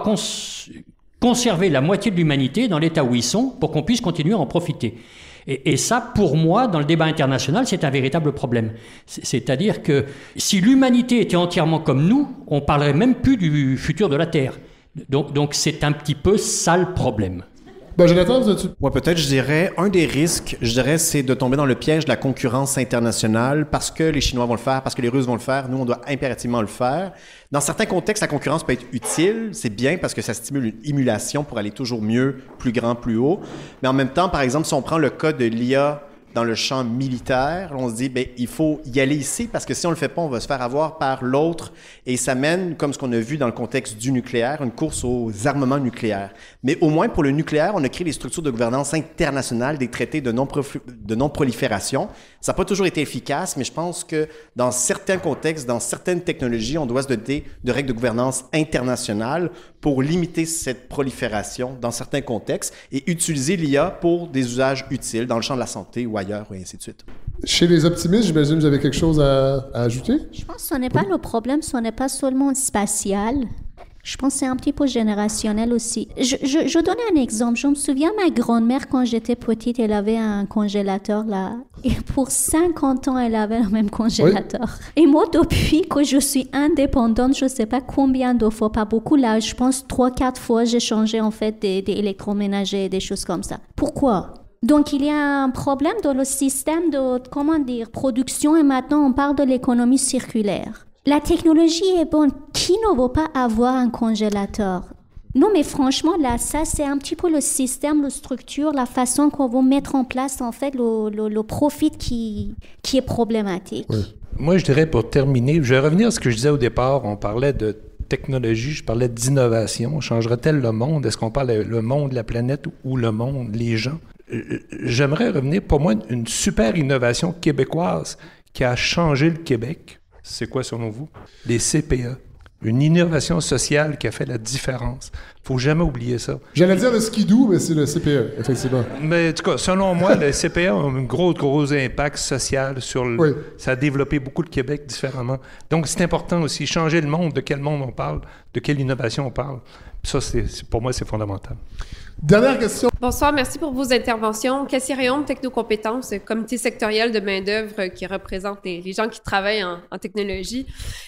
conserver la moitié de l'humanité dans l'état où ils sont pour qu'on puisse continuer à en profiter. Et ça, pour moi, dans le débat international, c'est un véritable problème. C'est-à-dire que si l'humanité était entièrement comme nous, on parlerait même plus du futur de la Terre. Donc c'est un petit peu ça le problème.
Jonathan, vous as-tu...
Moi, peut-être, je dirais, un des risques, c'est de tomber dans le piège de la concurrence internationale parce que les Chinois vont le faire, parce que les Russes vont le faire. Nous, on doit impérativement le faire. Dans certains contextes, la concurrence peut être utile. C'est bien parce que ça stimule une émulation pour aller toujours mieux, plus grand, plus haut. Mais en même temps, par exemple, si on prend le cas de l'IA dans le champ militaire, on se dit, il faut y aller ici parce que si on le fait pas, on va se faire avoir par l'autre et ça mène, comme ce qu'on a vu dans le contexte du nucléaire, une course aux armements nucléaires. Mais au moins, pour le nucléaire, on a créé des structures de gouvernance internationale, des traités de non-prolifération. Ça n'a pas toujours été efficace, mais je pense que dans certains contextes, dans certaines technologies, on doit se doter de règles de gouvernance internationales pour limiter cette prolifération dans certains contextes et utiliser l'IA pour des usages utiles dans le champ de la santé ou ailleurs, et ainsi de suite.
Chez les optimistes, j'imagine que vous avez quelque chose à ajouter?
Je pense que ce n'est pas le problème, ce n'est pas seulement spatial. Je pense que c'est un petit peu générationnel aussi. Je donne un exemple. Je me souviens, ma grand-mère, quand j'étais petite, elle avait un congélateur là. Et pour 50 ans, elle avait le même congélateur. Oui. Et moi, depuis que je suis indépendante, je ne sais pas combien de fois, pas beaucoup là, je pense 3-4 fois, j'ai changé en fait des électroménagers, des choses comme ça. Pourquoi? Donc, il y a un problème dans le système de, production et maintenant, on parle de l'économie circulaire. La technologie est bonne. Qui ne veut pas avoir un congélateur? Non, mais franchement, là, ça, c'est un petit peu le système, la structure, la façon qu'on va mettre en place, en fait, le profit qui est problématique. Oui.
Moi, je dirais, pour terminer, je vais revenir à ce que je disais au départ. On parlait de technologie, je parlais d'innovation. Changerait-elle le monde? Est-ce qu'on parle le monde, la planète ou le monde, les gens? J'aimerais revenir, pour moi, une super innovation québécoise qui a changé le Québec. C'est quoi, selon vous? Les CPE. Une innovation sociale qui a fait la différence. Faut jamais oublier ça.
J'allais dire le skidoo, mais c'est le CPE, effectivement.
Mais en tout cas, selon moi, le CPE a un gros impact social sur le... Oui. Ça a développé beaucoup le Québec différemment. Donc, c'est important aussi, changer le monde, de quel monde on parle, de quelle innovation on parle. Ça, pour moi, c'est fondamental.
Dernière question.
Bonsoir, merci pour vos interventions. Cassie Réaume, Technocompétences, comité sectoriel de main-d'œuvre qui représente les gens qui travaillent en technologie.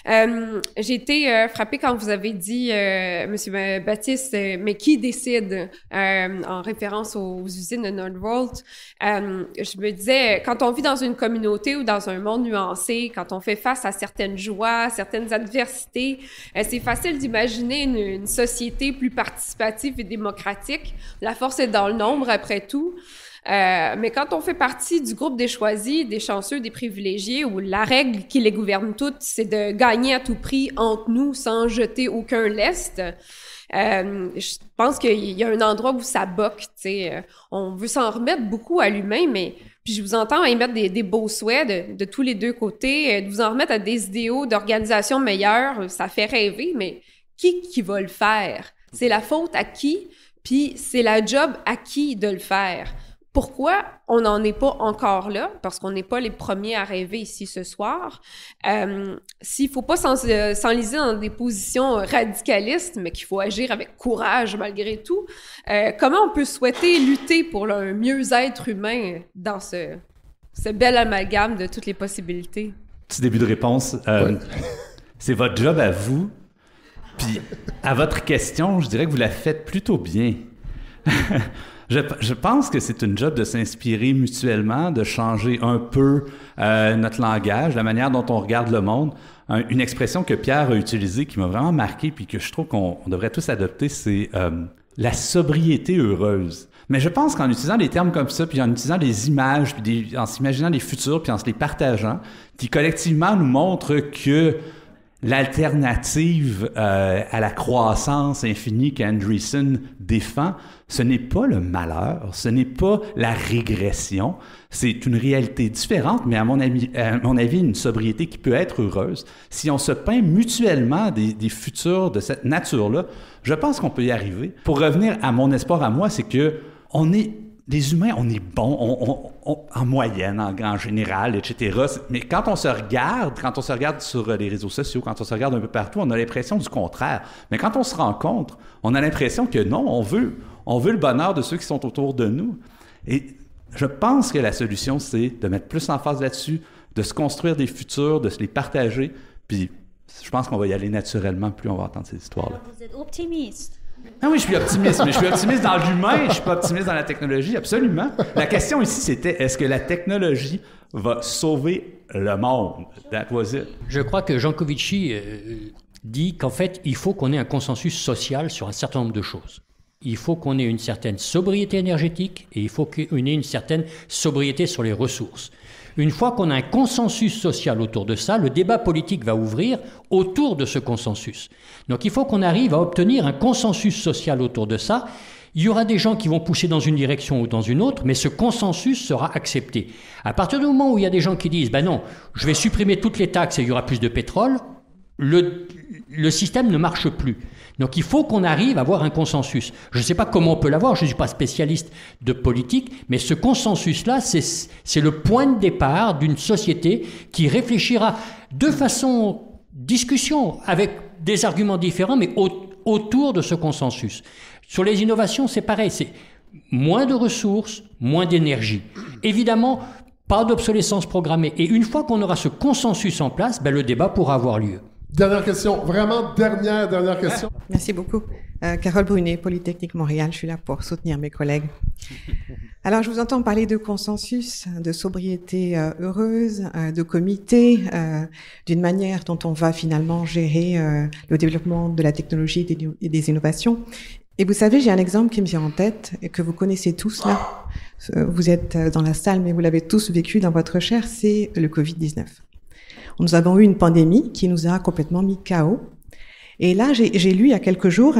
J'ai été frappée quand vous avez dit, Monsieur Baptiste, mais qui décide en référence aux usines de Nordvolt? Je me disais, quand on vit dans une communauté ou dans un monde nuancé, quand on fait face à certaines joies, certaines adversités, c'est facile d'imaginer une société plus participative et démocratique. La force est dans le nombre, après tout. Mais quand on fait partie du groupe des choisis, des chanceux, des privilégiés, où la règle qui les gouverne toutes, c'est de gagner à tout prix entre nous sans jeter aucun lest, je pense qu'il y a un endroit où ça boque, tu sais. On veut s'en remettre beaucoup à l'humain, mais puis je vous entends émettre des beaux souhaits de tous les deux côtés, de vous en remettre à des idéaux d'organisation meilleure, ça fait rêver, mais qui va le faire? C'est la faute à qui? Puis c'est la job à qui de le faire. Pourquoi on n'en est pas encore là? Parce qu'on n'est pas les premiers à rêver ici ce soir. S'il ne faut pas s'enliser dans des positions radicalistes, mais qu'il faut agir avec courage malgré tout, comment on peut souhaiter lutter pour un mieux-être humain dans ce bel amalgame de toutes les possibilités?
Petit début de réponse. C'est votre job à vous. Puis, à votre question, je dirais que vous la faites plutôt bien. Je pense que c'est une job de s'inspirer mutuellement, de changer un peu notre langage, la manière dont on regarde le monde. Une expression que Pierre a utilisée qui m'a vraiment marqué puis que je trouve qu'on devrait tous adopter, c'est la sobriété heureuse. Mais je pense qu'en utilisant des termes comme ça, puis en utilisant des images, puis en s'imaginant les futurs, puis en se les partageant, qui collectivement nous montrent que l'alternative à la croissance infinie qu'Andreessen défend, ce n'est pas le malheur, ce n'est pas la régression, c'est une réalité différente, mais à mon avis, une sobriété qui peut être heureuse. Si on se peint mutuellement des futurs de cette nature-là, je pense qu'on peut y arriver. Pour revenir à mon espoir à moi, c'est que on est les humains, on est bons, en moyenne, en général, etc. Mais quand on se regarde sur les réseaux sociaux, quand on se regarde un peu partout, on a l'impression du contraire. Mais quand on se rencontre, on a l'impression que non, on veut le bonheur de ceux qui sont autour de nous. Et je pense que la solution, c'est de mettre plus l'emphase là-dessus, de se construire des futurs, de se les partager. Puis je pense qu'on va y aller naturellement, plus on va entendre ces histoires-là.
Alors, vous êtes optimiste.
Ah oui, je suis optimiste, mais je suis optimiste dans l'humain, je suis pas optimiste dans la technologie, absolument. La question ici, c'était, est-ce que la technologie va sauver le monde? That was it.
Je crois que Jean Covici dit qu'en fait, il faut qu'on ait un consensus social sur un certain nombre de choses. Il faut qu'on ait une certaine sobriété énergétique et il faut qu'on ait une certaine sobriété sur les ressources. Une fois qu'on a un consensus social autour de ça, le débat politique va ouvrir autour de ce consensus. Donc il faut qu'on arrive à obtenir un consensus social autour de ça. Il y aura des gens qui vont pousser dans une direction ou dans une autre, mais ce consensus sera accepté. À partir du moment où il y a des gens qui disent « ben non, je vais supprimer toutes les taxes et il y aura plus de pétrole », le système ne marche plus. Donc il faut qu'on arrive à avoir un consensus. Je ne sais pas comment on peut l'avoir, je ne suis pas spécialiste de politique, mais ce consensus-là, c'est le point de départ d'une société qui réfléchira de façon discussion, avec des arguments différents, mais autour de ce consensus. Sur les innovations, c'est pareil, c'est moins de ressources, moins d'énergie. Évidemment, pas d'obsolescence programmée. Et une fois qu'on aura ce consensus en place, ben, le débat pourra avoir lieu.
Dernière question, vraiment dernière question.
Merci beaucoup. Carole Brunet, Polytechnique Montréal, je suis là pour soutenir mes collègues. Alors, je vous entends parler de consensus, de sobriété heureuse, de comité, d'une manière dont on va finalement gérer le développement de la technologie et des innovations. Et vous savez, j'ai un exemple qui me vient en tête et que vous connaissez tous là. Vous êtes dans la salle, mais vous l'avez tous vécu dans votre chair, c'est le Covid-19. Nous avons eu une pandémie qui nous a complètement mis KO. Et là, j'ai lu il y a quelques jours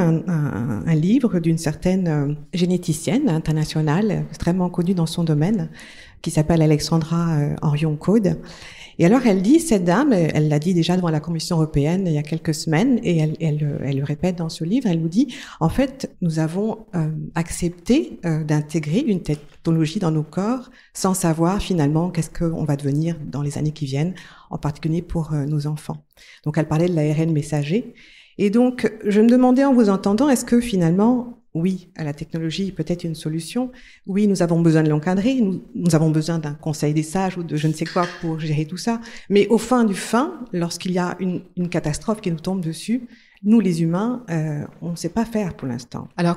un livre d'une certaine généticienne internationale, extrêmement connue dans son domaine, qui s'appelle Alexandra Orion-Code. Et alors, elle dit, cette dame, elle l'a dit déjà devant la Commission européenne il y a quelques semaines, et elle le répète dans ce livre, elle nous dit, en fait, nous avons accepté d'intégrer une technologie dans nos corps sans savoir finalement qu'est-ce qu'on va devenir dans les années qui viennent, en particulier pour nos enfants. Donc, elle parlait de l'ARN messager. Et donc, je me demandais en vous entendant, est-ce que finalement, oui, la technologie est peut-être une solution. Oui, nous avons besoin de l'encadrer. Nous avons besoin d'un conseil des sages ou de je ne sais quoi pour gérer tout ça. Mais au fin du fin, lorsqu'il y a une catastrophe qui nous tombe dessus, nous, les humains, on ne sait pas faire pour l'instant. Alors,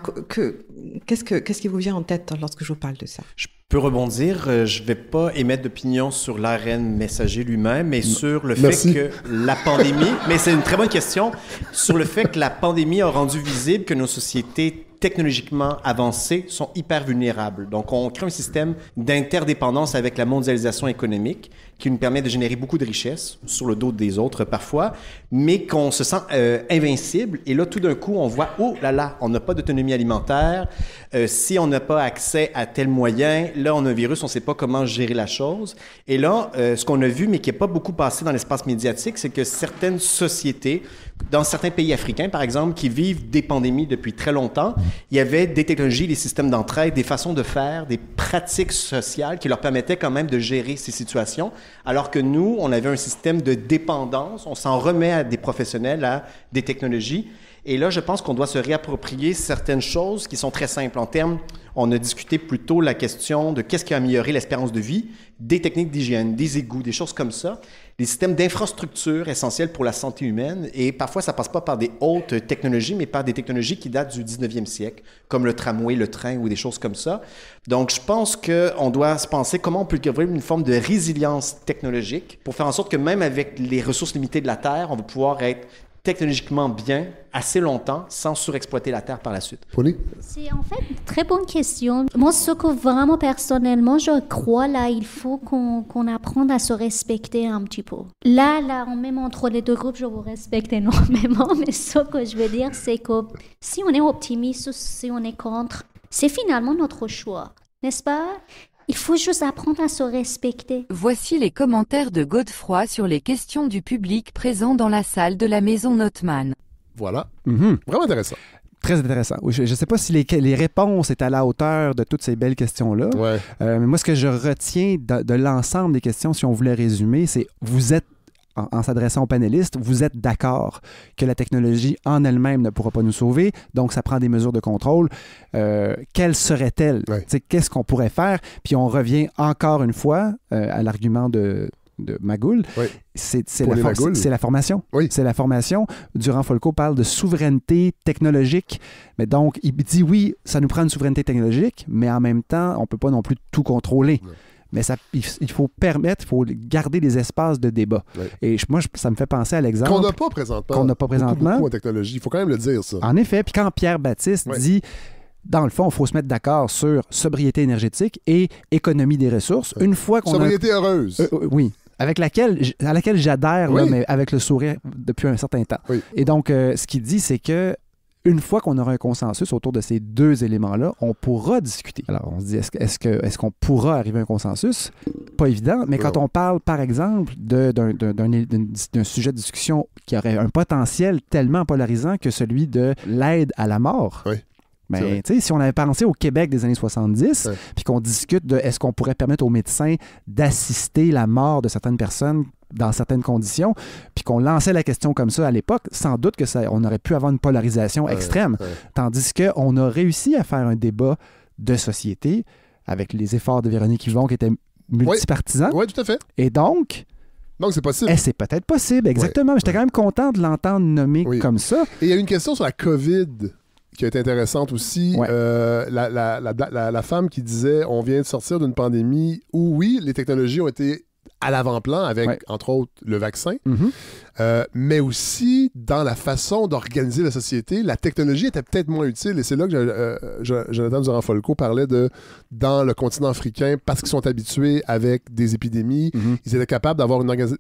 qu'est-ce qui vous vient en tête lorsque je vous parle de ça?
Je peux rebondir. Je ne vais pas émettre d'opinion sur l'ARN messager lui-même, mais sur le fait que la pandémie... Mais c'est une très bonne question. Sur le fait que la pandémie a rendu visible que nos sociétés technologiquement avancées sont hyper vulnérables. Donc, on crée un système d'interdépendance avec la mondialisation économique qui nous permet de générer beaucoup de richesses sur le dos des autres parfois, mais qu'on se sent invincible. Et là, tout d'un coup, on voit, oh là là, on n'a pas d'autonomie alimentaire. Si on n'a pas accès à tel moyen, là, on a un virus, on ne sait pas comment gérer la chose. Et là, ce qu'on a vu, mais qui n'est pas beaucoup passé dans l'espace médiatique, c'est que certaines sociétés, dans certains pays africains, par exemple, qui vivent des pandémies depuis très longtemps, il y avait des technologies, des systèmes d'entraide, des façons de faire, des pratiques sociales qui leur permettaient quand même de gérer ces situations, alors que nous, on avait un système de dépendance, on s'en remet à des professionnels, à des technologies. Et là, je pense qu'on doit se réapproprier certaines choses qui sont très simples. En termes, on a discuté plus tôt la question de qu'est-ce qui a amélioré l'espérance de vie, des techniques d'hygiène, des égouts, des choses comme ça, des systèmes d'infrastructure essentiels pour la santé humaine. Et parfois, ça passe pas par des hautes technologies, mais par des technologies qui datent du 19e siècle, comme le tramway, le train ou des choses comme ça. Donc, je pense qu'on doit se penser comment on peut développer une forme de résilience technologique pour faire en sorte que même avec les ressources limitées de la Terre, on va pouvoir être technologiquement bien assez longtemps sans surexploiter la Terre par la suite.
C'est en fait une très bonne question. Moi, ce que vraiment personnellement, je crois là, il faut qu'on apprenne à se respecter un petit peu. Là, même entre les deux groupes, je vous respecte énormément, mais ce que je veux dire, c'est que si on est optimiste ou si on est contre, c'est finalement notre choix, n'est-ce pas? Il faut juste apprendre à se respecter.
Voici les commentaires de Godefroy sur les questions du public présent dans la salle de la Maison Notman.
Voilà. Vraiment intéressant.
Très intéressant. Oui, je ne sais pas si les réponses étaient à la hauteur de toutes ces belles questions-là.
Ouais.
Mais moi, ce que je retiens de l'ensemble des questions, si on voulait résumer, c'est vous êtes, en s'adressant aux panélistes, vous êtes d'accord que la technologie en elle-même ne pourra pas nous sauver, donc ça prend des mesures de contrôle. Quelles seraient-elles?
Ouais.
Qu'est-ce qu'on pourrait faire? Puis on revient encore une fois à l'argument de Magoul,
oui.
c'est la formation.
Oui.
C'est la formation. Durand-Folco parle de souveraineté technologique. Mais donc, il dit oui, ça nous prend une souveraineté technologique, mais en même temps, on ne peut pas non plus tout contrôler. Oui. Mais il faut permettre, il faut garder des espaces de débat. Oui. Et moi, ça me fait penser à l'exemple...
Qu'on n'a pas présentement. Beaucoup en technologie. Il faut quand même le dire, ça.
En effet. Puis quand Pierre Baptiste dit... Dans le fond, il faut se mettre d'accord sur sobriété énergétique et économie des ressources. Une fois qu'on
sobriété heureuse.
Oui. À laquelle j'adhère, oui. Là, mais avec le sourire depuis un certain temps. Oui. Et donc, ce qu'il dit, c'est que une fois qu'on aura un consensus autour de ces deux éléments-là, on pourra discuter. Alors, on se dit, est-ce qu'on pourra arriver à un consensus? Pas évident, mais quand on parle, par exemple, d'un sujet de discussion qui aurait un potentiel tellement polarisant que celui de l'aide à la mort...
Oui.
Mais si on avait pensé au Québec des années 70, puis qu'on discute de est-ce qu'on pourrait permettre aux médecins d'assister la mort de certaines personnes dans certaines conditions, puis qu'on lançait la question comme ça à l'époque, sans doute on aurait pu avoir une polarisation extrême. Tandis qu'on a réussi à faire un débat de société avec les efforts de Véronique Yvon qui étaient multipartisans.
Oui, tout à fait.
Et donc,
c'est possible.
C'est peut-être possible, exactement. J'étais quand même content de l'entendre nommer comme ça.
Et il y a une question sur la COVID qui est intéressante aussi. Ouais. La femme qui disait on vient de sortir d'une pandémie où, oui, les technologies ont été à l'avant-plan avec, entre autres, le vaccin, mais aussi dans la façon d'organiser la société, la technologie était peut-être moins utile. Et c'est là que Jonathan Durand-Folco parlait dans le continent africain, parce qu'ils sont habitués avec des épidémies, ils étaient capables d'avoir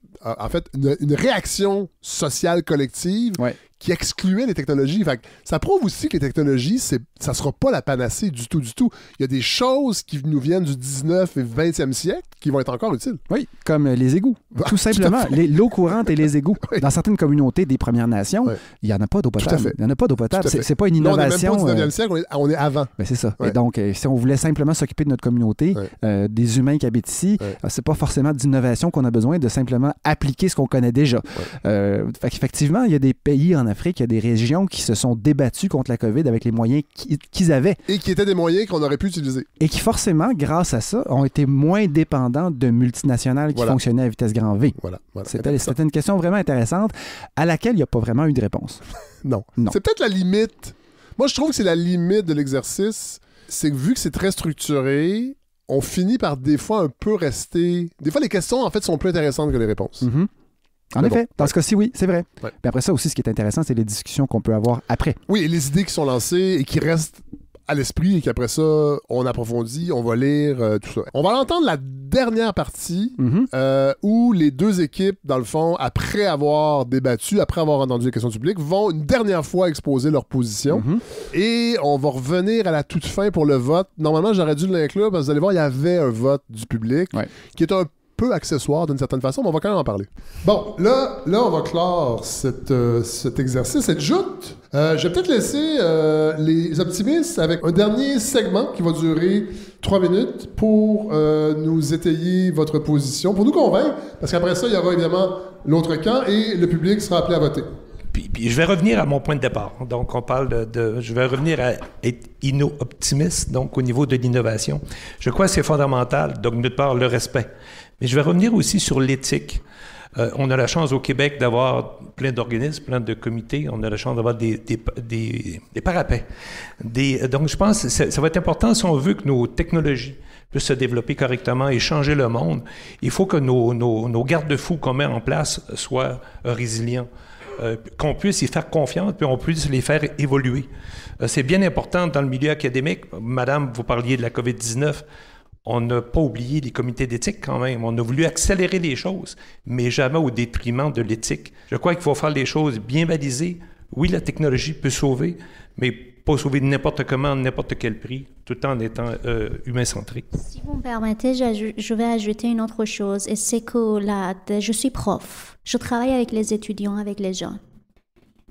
une réaction sociale collective qui excluait les technologies. Fait que ça prouve aussi que les technologies, ça ne sera pas la panacée du tout, du tout. Il y a des choses qui nous viennent du 19 et 20e siècle qui vont être encore utiles.
Oui, comme les égouts. Tout simplement. L'eau courante et les égouts. Dans certaines communautés des Premières Nations, il n'y en a pas d'eau potable. Il n'y en a pas d'eau potable. C'est pas une innovation.
Non, on n'est même pas au 19e siècle, on est avant.
Ben, c'est ça. Et donc, si on voulait simplement s'occuper de notre communauté, des humains qui habitent ici, c'est pas forcément d'innovation qu'on a besoin, de simplement appliquer ce qu'on connaît déjà. Fait qu'effectivement, il y a des pays en Afrique, il y a des régions qui se sont débattues contre la COVID avec les moyens qu'ils avaient.
Et qui étaient des moyens qu'on aurait pu utiliser.
Et qui, forcément, grâce à ça, ont été moins dépendants de multinationales qui fonctionnaient à vitesse grand V. C'était une question vraiment intéressante à laquelle il n'y a pas vraiment eu de réponse.
Non. C'est peut-être la limite. Moi, je trouve que c'est la limite de l'exercice. C'est que vu que c'est très structuré, on finit par des fois un peu rester... Des fois, les questions, en fait, sont plus intéressantes que les réponses.
En effet, dans ce cas-ci, oui, c'est vrai. Mais après ça aussi, ce qui est intéressant, c'est les discussions qu'on peut avoir après.
Oui, et les idées qui sont lancées et qui restent à l'esprit et qu'après ça, on approfondit, on va lire, tout ça. On va entendre la dernière partie où les deux équipes, dans le fond, après avoir débattu, après avoir entendu les questions du public, vont une dernière fois exposer leur position. Et on va revenir à la toute fin pour le vote. Normalement, j'aurais dû l'inclure parce que vous allez voir, il y avait un vote du public qui est un peu accessoire d'une certaine façon, mais on va quand même en parler. Bon, là on va clore cet exercice, cette joute. Je vais peut-être laisser les optimistes avec un dernier segment qui va durer 3 minutes pour nous étayer votre position, pour nous convaincre, parce qu'après ça, il y aura évidemment l'autre camp et le public sera appelé à voter.
Puis je vais revenir à mon point de départ. Donc, on parle je vais revenir à être inno-optimiste, donc au niveau de l'innovation. Je crois que c'est fondamental, donc d'une part, le respect. Mais je vais revenir aussi sur l'éthique. On a la chance au Québec d'avoir plein d'organismes, plein de comités. On a la chance d'avoir des parapets. Donc, je pense que ça va être important si on veut que nos technologies puissent se développer correctement et changer le monde. Il faut que nos garde-fous qu'on met en place soient résilients. Qu'on puisse y faire confiance, puis on puisse les faire évoluer. C'est bien important dans le milieu académique. Madame, vous parliez de la COVID-19. On n'a pas oublié les comités d'éthique quand même. On a voulu accélérer les choses, mais jamais au détriment de l'éthique. Je crois qu'il faut faire les choses bien balisées. Oui, la technologie peut sauver, mais pas sauver n'importe comment, n'importe quel prix, tout en étant humain-centrique.
Si vous me permettez, je vais ajouter une autre chose, et c'est que je suis prof. Je travaille avec les étudiants, avec les jeunes.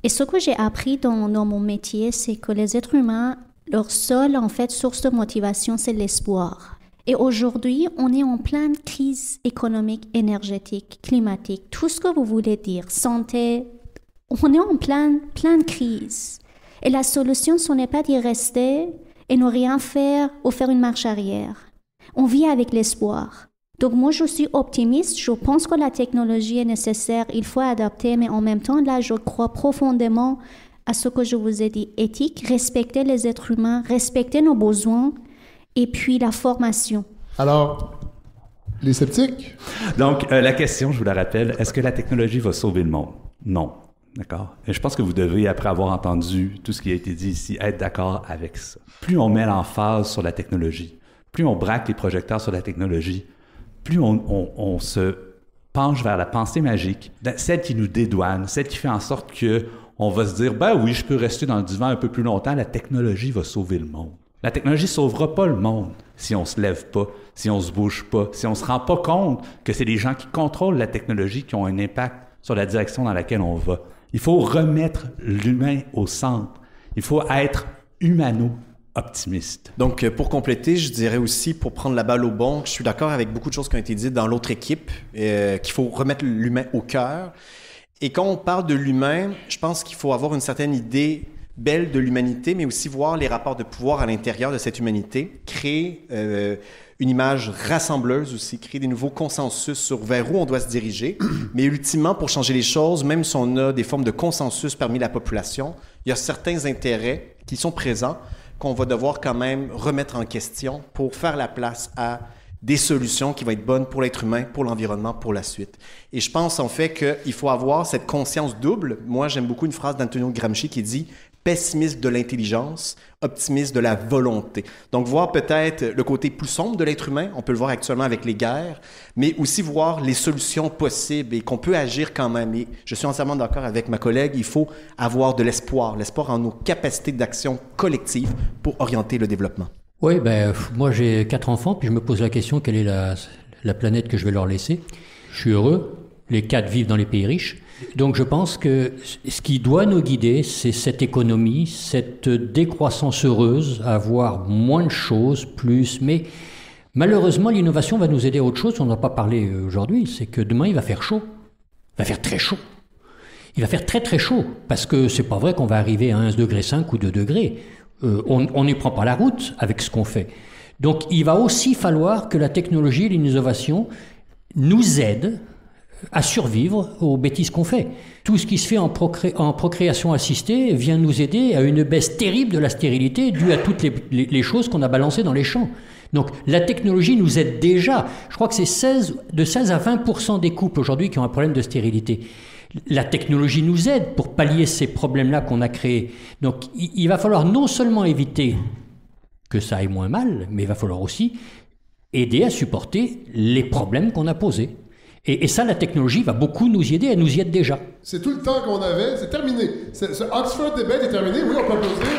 Et ce que j'ai appris dans mon métier, c'est que les êtres humains, leur seule en fait source de motivation, c'est l'espoir. Et aujourd'hui, on est en pleine crise économique, énergétique, climatique, tout ce que vous voulez dire, santé. On est en pleine crise. Et la solution, ce n'est pas d'y rester et ne rien faire ou faire une marche arrière. On vit avec l'espoir. Donc moi, je suis optimiste. Je pense que la technologie est nécessaire. Il faut adapter, mais en même temps, là, je crois profondément à ce que je vous ai dit. Éthique, respecter les êtres humains, respecter nos besoins. Et puis la formation.
Alors, les sceptiques?
Donc, la question, je vous la rappelle, est-ce que la technologie va sauver le monde? Non. D'accord? Et je pense que vous devez, après avoir entendu tout ce qui a été dit ici, être d'accord avec ça. Plus on met l'emphase sur la technologie, plus on braque les projecteurs sur la technologie, plus on se penche vers la pensée magique, celle qui nous dédouane, celle qui fait en sorte qu'on va se dire « Ben oui, je peux rester dans le divan un peu plus longtemps, la technologie va sauver le monde. » La technologie ne sauvera pas le monde si on ne se lève pas, si on ne se bouge pas, si on ne se rend pas compte que c'est les gens qui contrôlent la technologie qui ont un impact sur la direction dans laquelle on va. Il faut remettre l'humain au centre. Il faut être humano-optimiste.
Donc, pour compléter, je dirais aussi, pour prendre la balle au bon, je suis d'accord avec beaucoup de choses qui ont été dites dans l'autre équipe, qu'il faut remettre l'humain au cœur. Et quand on parle de l'humain, je pense qu'il faut avoir une certaine idée belle de l'humanité, mais aussi voir les rapports de pouvoir à l'intérieur de cette humanité, créer une image rassembleuse aussi, créer des nouveaux consensus sur vers où on doit se diriger. Mais ultimement, pour changer les choses, même si on a des formes de consensus parmi la population, il y a certains intérêts qui sont présents qu'on va devoir quand même remettre en question pour faire la place à des solutions qui vont être bonnes pour l'être humain, pour l'environnement, pour la suite. Et je pense en fait qu'il faut avoir cette conscience double. Moi, j'aime beaucoup une phrase d'Antonio Gramsci qui dit « pessimiste de l'intelligence, optimiste de la volonté ». Donc, voir peut-être le côté plus sombre de l'être humain, on peut le voir actuellement avec les guerres, mais aussi voir les solutions possibles et qu'on peut agir quand même. Et je suis entièrement d'accord avec ma collègue, il faut avoir de l'espoir en nos capacités d'action collective pour orienter le développement.
Oui, moi j'ai 4 enfants, puis je me pose la question, quelle est la planète que je vais leur laisser? Je suis heureux, les 4 vivent dans les pays riches. Donc je pense que ce qui doit nous guider, c'est cette économie, cette décroissance heureuse, avoir moins de choses, plus. Mais malheureusement, l'innovation va nous aider à autre chose, on n'en a pas parlé aujourd'hui, c'est que demain il va faire chaud. Il va faire très chaud. Il va faire très très chaud, parce que c'est pas vrai qu'on va arriver à 1,5 degré ou 2 degrés. On n'y prend pas la route avec ce qu'on fait. Donc, il va aussi falloir que la technologie et l'innovation nous aident à survivre aux bêtises qu'on fait. Tout ce qui se fait en procréation assistée vient nous aider à une baisse terrible de la stérilité due à toutes les choses qu'on a balancées dans les champs. Donc, la technologie nous aide déjà. Je crois que c'est de 16 à 20% des couples aujourd'hui qui ont un problème de stérilité. La technologie nous aide pour pallier ces problèmes-là qu'on a créés. Donc, il va falloir non seulement éviter que ça aille moins mal, mais il va falloir aussi aider à supporter les problèmes qu'on a posés. Et ça, la technologie va beaucoup nous y aider, elle nous y aide déjà.
C'est tout le temps qu'on avait, c'est terminé. Ce Oxford Debate est terminé, oui, on peut applaudir.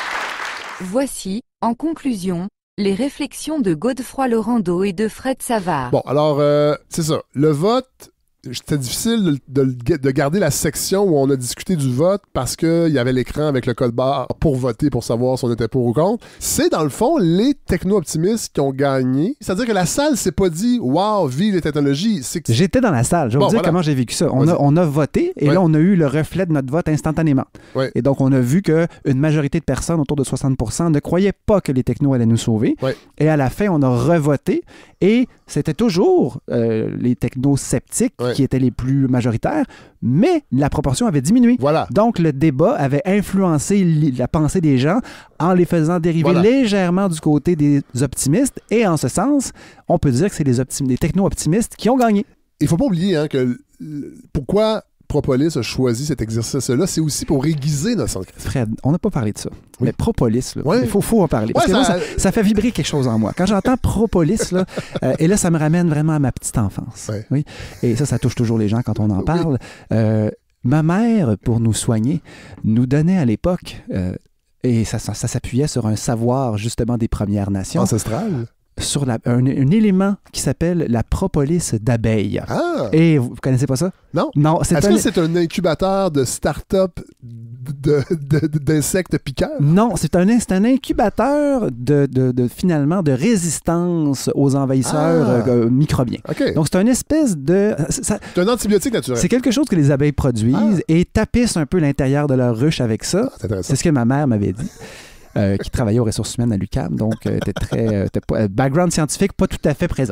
Voici, en conclusion, les réflexions de Godefroy Laurando et de Fred Savard.
Bon, alors, c'est ça. Le vote... C'était difficile de garder la section où on a discuté du vote parce qu'il y avait l'écran avec le code barre pour voter, pour savoir si on était pour ou contre. C'est dans le fond les techno-optimistes qui ont gagné. C'est-à-dire que la salle s'est pas dit « Wow, vive les technologies ».
J'étais dans la salle. Je vais vous dire comment j'ai vécu ça. On a voté et là, on a eu le reflet de notre vote instantanément. Ouais. Et donc, on a vu qu'une majorité de personnes, autour de 60%, ne croyaient pas que les technos allaient nous sauver. Ouais. Et à la fin, on a revoté et c'était toujours les techno-sceptiques qui étaient les plus majoritaires, mais la proportion avait diminué. Voilà. Donc, le débat avait influencé la pensée des gens en les faisant dériver légèrement du côté des optimistes. Et en ce sens, on peut dire que c'est les techno-optimistes qui ont gagné.
Il ne faut pas oublier que pourquoi Propolis a choisi cet exercice-là, c'est aussi pour aiguiser notre centre critique.
Fred, on n'a pas parlé de ça. Oui. Mais Propolis, il faut en parler. Parce que moi, ça fait vibrer quelque chose en moi. Quand j'entends Propolis, et là, ça me ramène vraiment à ma petite enfance. Ouais. Oui. Et ça touche toujours les gens quand on en parle. Ma mère, pour nous soigner, nous donnait à l'époque, et ça s'appuyait sur un savoir justement des Premières Nations.
Ancestral?
sur un élément qui s'appelle la propolis d'abeille.
Ah!
Et vous connaissez pas ça?
Non.
Non,
Est-ce que c'est un incubateur de start-up d'insectes piqueurs?
Non, c'est un incubateur finalement de résistance aux envahisseurs microbiens.
Okay.
Donc, c'est une espèce de...
C'est un antibiotique naturel.
C'est quelque chose que les abeilles produisent et tapissent un peu l'intérieur de leur ruche avec ça. C'est ce que ma mère m'avait dit. Qui travaillait aux ressources humaines à l'UQAM, donc était très background scientifique pas tout à fait présent.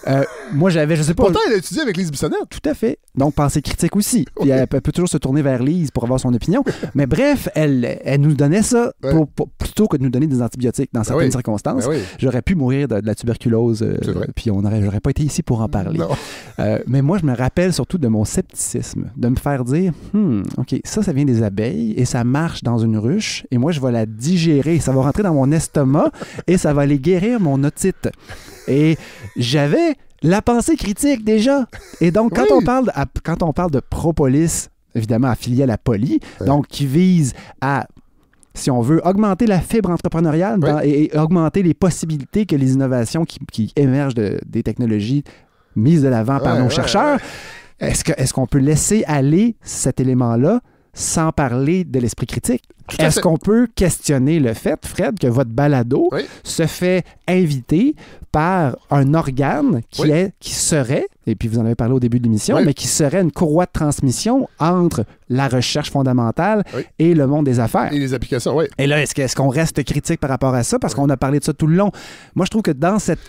Moi j'avais, je sais pas.
Pourtant elle a étudié avec Lise Bissonnette.
Tout à fait. Donc pensée critique aussi. Puis elle peut toujours se tourner vers Lise pour avoir son opinion. Mais bref, elle nous donnait ça plutôt que de nous donner des antibiotiques dans certaines circonstances. J'aurais pu mourir de la tuberculose. Puis j'aurais pas été ici pour en parler. Mais moi je me rappelle surtout de mon scepticisme, de me faire dire, ok, ça vient des abeilles et ça marche dans une ruche et moi je vais la digérer. Ça va rentrer dans mon estomac et ça va aller guérir mon otite. Et j'avais la pensée critique déjà. Et donc, quand on parle de propolis, évidemment affilié à la poly, donc qui vise à, si on veut, augmenter la fibre entrepreneuriale et augmenter les possibilités que les innovations qui émergent des technologies mises de l'avant par nos chercheurs, est-ce qu'on peut laisser aller cet élément-là sans parler de l'esprit critique? Est-ce qu'on peut questionner le fait, Fred, que votre balado se fait inviter par un organe qui serait, et puis vous en avez parlé au début de l'émission, mais qui serait une courroie de transmission entre la recherche fondamentale et le monde des affaires?
Et les applications, oui.
Et là, est-ce qu'on reste critique par rapport à ça? Parce qu'on a parlé de ça tout le long. Moi, je trouve que dans cette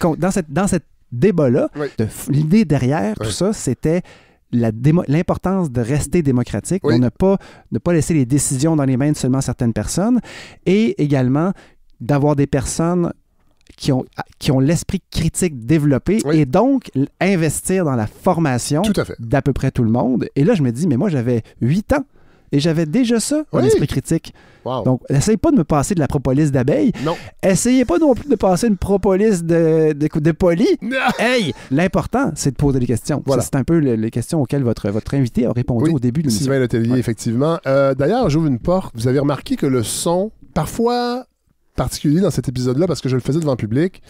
débat-là, l'idée derrière tout ça, c'était l'importance de rester démocratique, de ne pas laisser les décisions dans les mains de seulement certaines personnes et également d'avoir des personnes qui ont l'esprit critique développé et donc investir dans la formation d'à peu près tout le monde. Et là, je me dis, mais moi, j'avais 8 ans et j'avais déjà ça, l'esprit critique.
Wow.
Donc, essayez pas de me passer de la propolis d'abeille.
Non.
Essayez pas non plus de passer une propolis de poly. Hey! L'important, c'est de poser des questions.
Voilà.
Ça, c'est un peu les questions auxquelles votre invité a répondu au début de l'émission.
Sylvain Letellier, effectivement. D'ailleurs, j'ouvre une porte. Vous avez remarqué que le son, parfois particulier dans cet épisode-là, parce que je le faisais devant le public,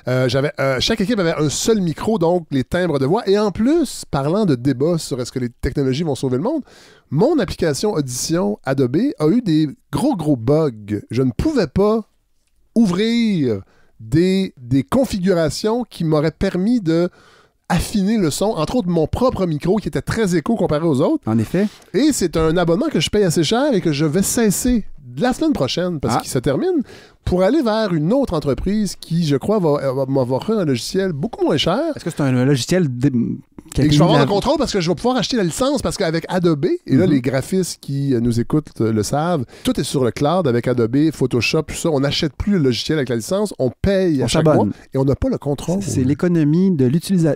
chaque équipe avait un seul micro, donc les timbres de voix. Et en plus, parlant de débat sur est-ce que les technologies vont sauver le monde, mon application Audition Adobe a eu des gros bugs. Je ne pouvais pas ouvrir des configurations qui m'auraient permis de affiner le son, entre autres mon propre micro qui était très écho comparé aux autres.
En effet.
Et c'est un abonnement que je paye assez cher et que je vais cesser la semaine prochaine parce qu'il se termine pour aller vers une autre entreprise qui, je crois, va m'offrir un logiciel beaucoup moins cher.
Est-ce que c'est un logiciel
et que je vais avoir le contrôle parce que je vais pouvoir acheter la licence parce qu'avec Adobe, et là, les graphistes qui nous écoutent le savent, tout est sur le cloud avec Adobe, Photoshop, tout ça. On n'achète plus le logiciel avec la licence, on paye à chaque mois et on n'a pas le contrôle.
C'est l'économie de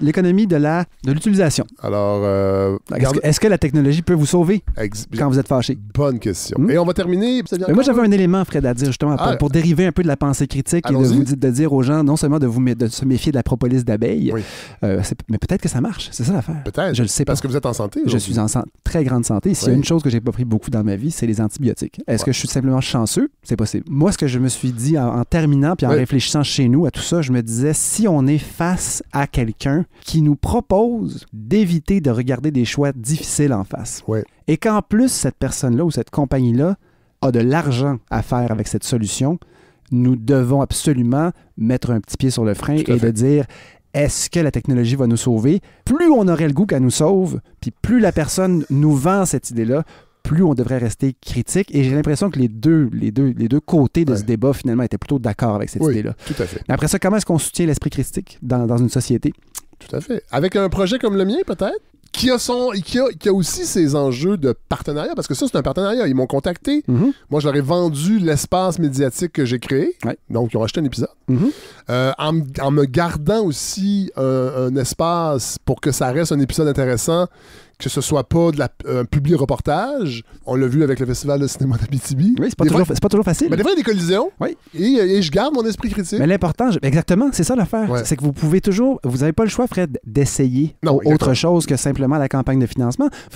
l'utilisation.
Alors,
est-ce que la technologie peut vous sauver quand vous êtes fâché?
Bonne question. Et on va terminer.
Moi, j'avais un élément, Fred, à dire justement pour dériver un peu de la pensée critique et de dire aux gens non seulement de se méfier de la propolis d'abeille, mais peut-être que ça marche. C'est ça l'affaire.
Peut-être.
Je le sais pas.
Parce que vous êtes en santé.
Je suis en très grande santé. S'il y a une chose que j'ai pas pris beaucoup dans ma vie, c'est les antibiotiques. Est-ce que je suis simplement chanceux? C'est possible. Moi, ce que je me suis dit en terminant puis en réfléchissant chez nous à tout ça, je me disais, si on est face à quelqu'un qui nous propose d'éviter de regarder des choix difficiles en face, et qu'en plus, cette personne-là ou cette compagnie-là a de l'argent à faire avec cette solution, nous devons absolument mettre un petit pied sur le frein et de dire, est-ce que la technologie va nous sauver? Plus on aurait le goût qu'elle nous sauve, puis plus la personne nous vend cette idée-là, plus on devrait rester critique. Et j'ai l'impression que les deux côtés de ce débat, finalement, étaient plutôt d'accord avec cette idée-là.
Tout à fait.
Mais après ça, comment est-ce qu'on soutient l'esprit critique dans une société?
Tout à fait. Avec un projet comme le mien, peut-être? Qui a aussi ses enjeux de partenariat, parce que ça, c'est un partenariat. Ils m'ont contacté. Moi, je leur ai vendu l'espace médiatique que j'ai créé. Donc, ils ont acheté un épisode. En me gardant aussi un espace pour que ça reste un épisode intéressant, que ce soit pas un publi-reportage. On l'a vu avec le Festival de cinéma d'Abitibi.
Oui, c'est pas toujours facile.
Mais des fois, il y a des collisions. Et je garde mon esprit critique.
Mais l'important, exactement, c'est ça l'affaire. C'est que vous n'avez pas le choix, Fred, d'essayer autre chose que simplement la campagne de financement. Fred,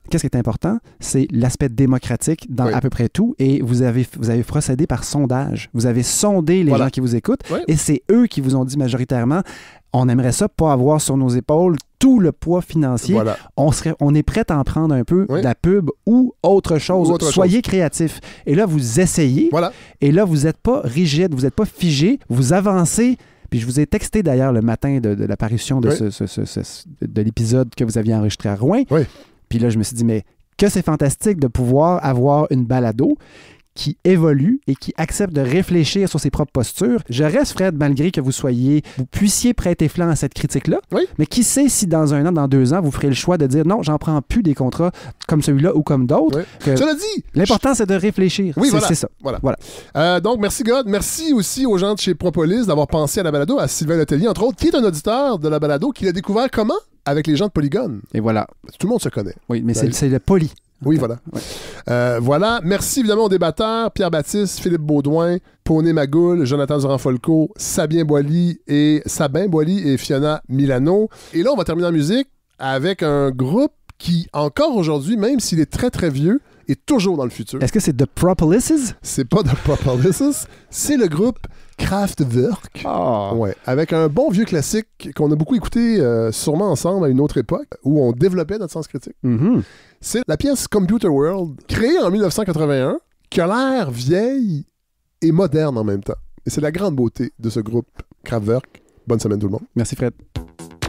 qu'est-ce qui est important? C'est l'aspect démocratique dans à peu près tout. Et vous avez procédé par sondage. Vous avez sondé les gens qui vous écoutent. Et c'est eux qui vous ont dit majoritairement, on aimerait ça pas avoir sur nos épaules tout le poids financier. On est prêt à en prendre un peu de la pub ou autre chose. Soyez créatifs. Et là, vous essayez. Et là, vous n'êtes pas rigide, vous n'êtes pas figé, vous avancez. Puis je vous ai texté d'ailleurs le matin de l'apparition de, de l'épisode que vous aviez enregistré à Rouen. Puis là, je me suis dit, mais que c'est fantastique de pouvoir avoir une balado qui évolue et qui accepte de réfléchir sur ses propres postures. Je reste, Fred, malgré que vous puissiez prêter flanc à cette critique-là, mais qui sait si dans 1 an, dans 2 ans, vous ferez le choix de dire non, j'en prends plus des contrats comme celui-là ou comme d'autres.
Cela dit,
l'important, c'est de réfléchir. C'est ça.
Voilà. Donc, merci, God. Merci aussi aux gens de chez Propolis d'avoir pensé à la balado, à Sylvain Letellier, entre autres, qui est un auditeur de la balado, qui l'a découvert comment? Avec les gens de Polygone.
Et voilà.
Tout le monde se connaît.
Oui, mais c'est le poly.
Oui, voilà. Voilà. Merci évidemment aux débatteurs, Pierre-Baptiste, Philippe Baudouin, Poney Magoul, Jonathan Durand-Folco, Sabin Boily et Fiona Milano. Et là, on va terminer en musique avec un groupe qui, encore aujourd'hui, même s'il est très, très vieux, est toujours dans le futur.
Est-ce que c'est The Propolis?
C'est pas The Propolis, c'est le groupe Kraftwerk. Ouais, avec un bon vieux classique qu'on a beaucoup écouté sûrement ensemble à une autre époque, où on développait notre sens critique. C'est la pièce Computer World, créée en 1981, qui a l'air vieille et moderne en même temps. Et c'est la grande beauté de ce groupe Kraftwerk. Bonne semaine tout le monde.
Merci Fred.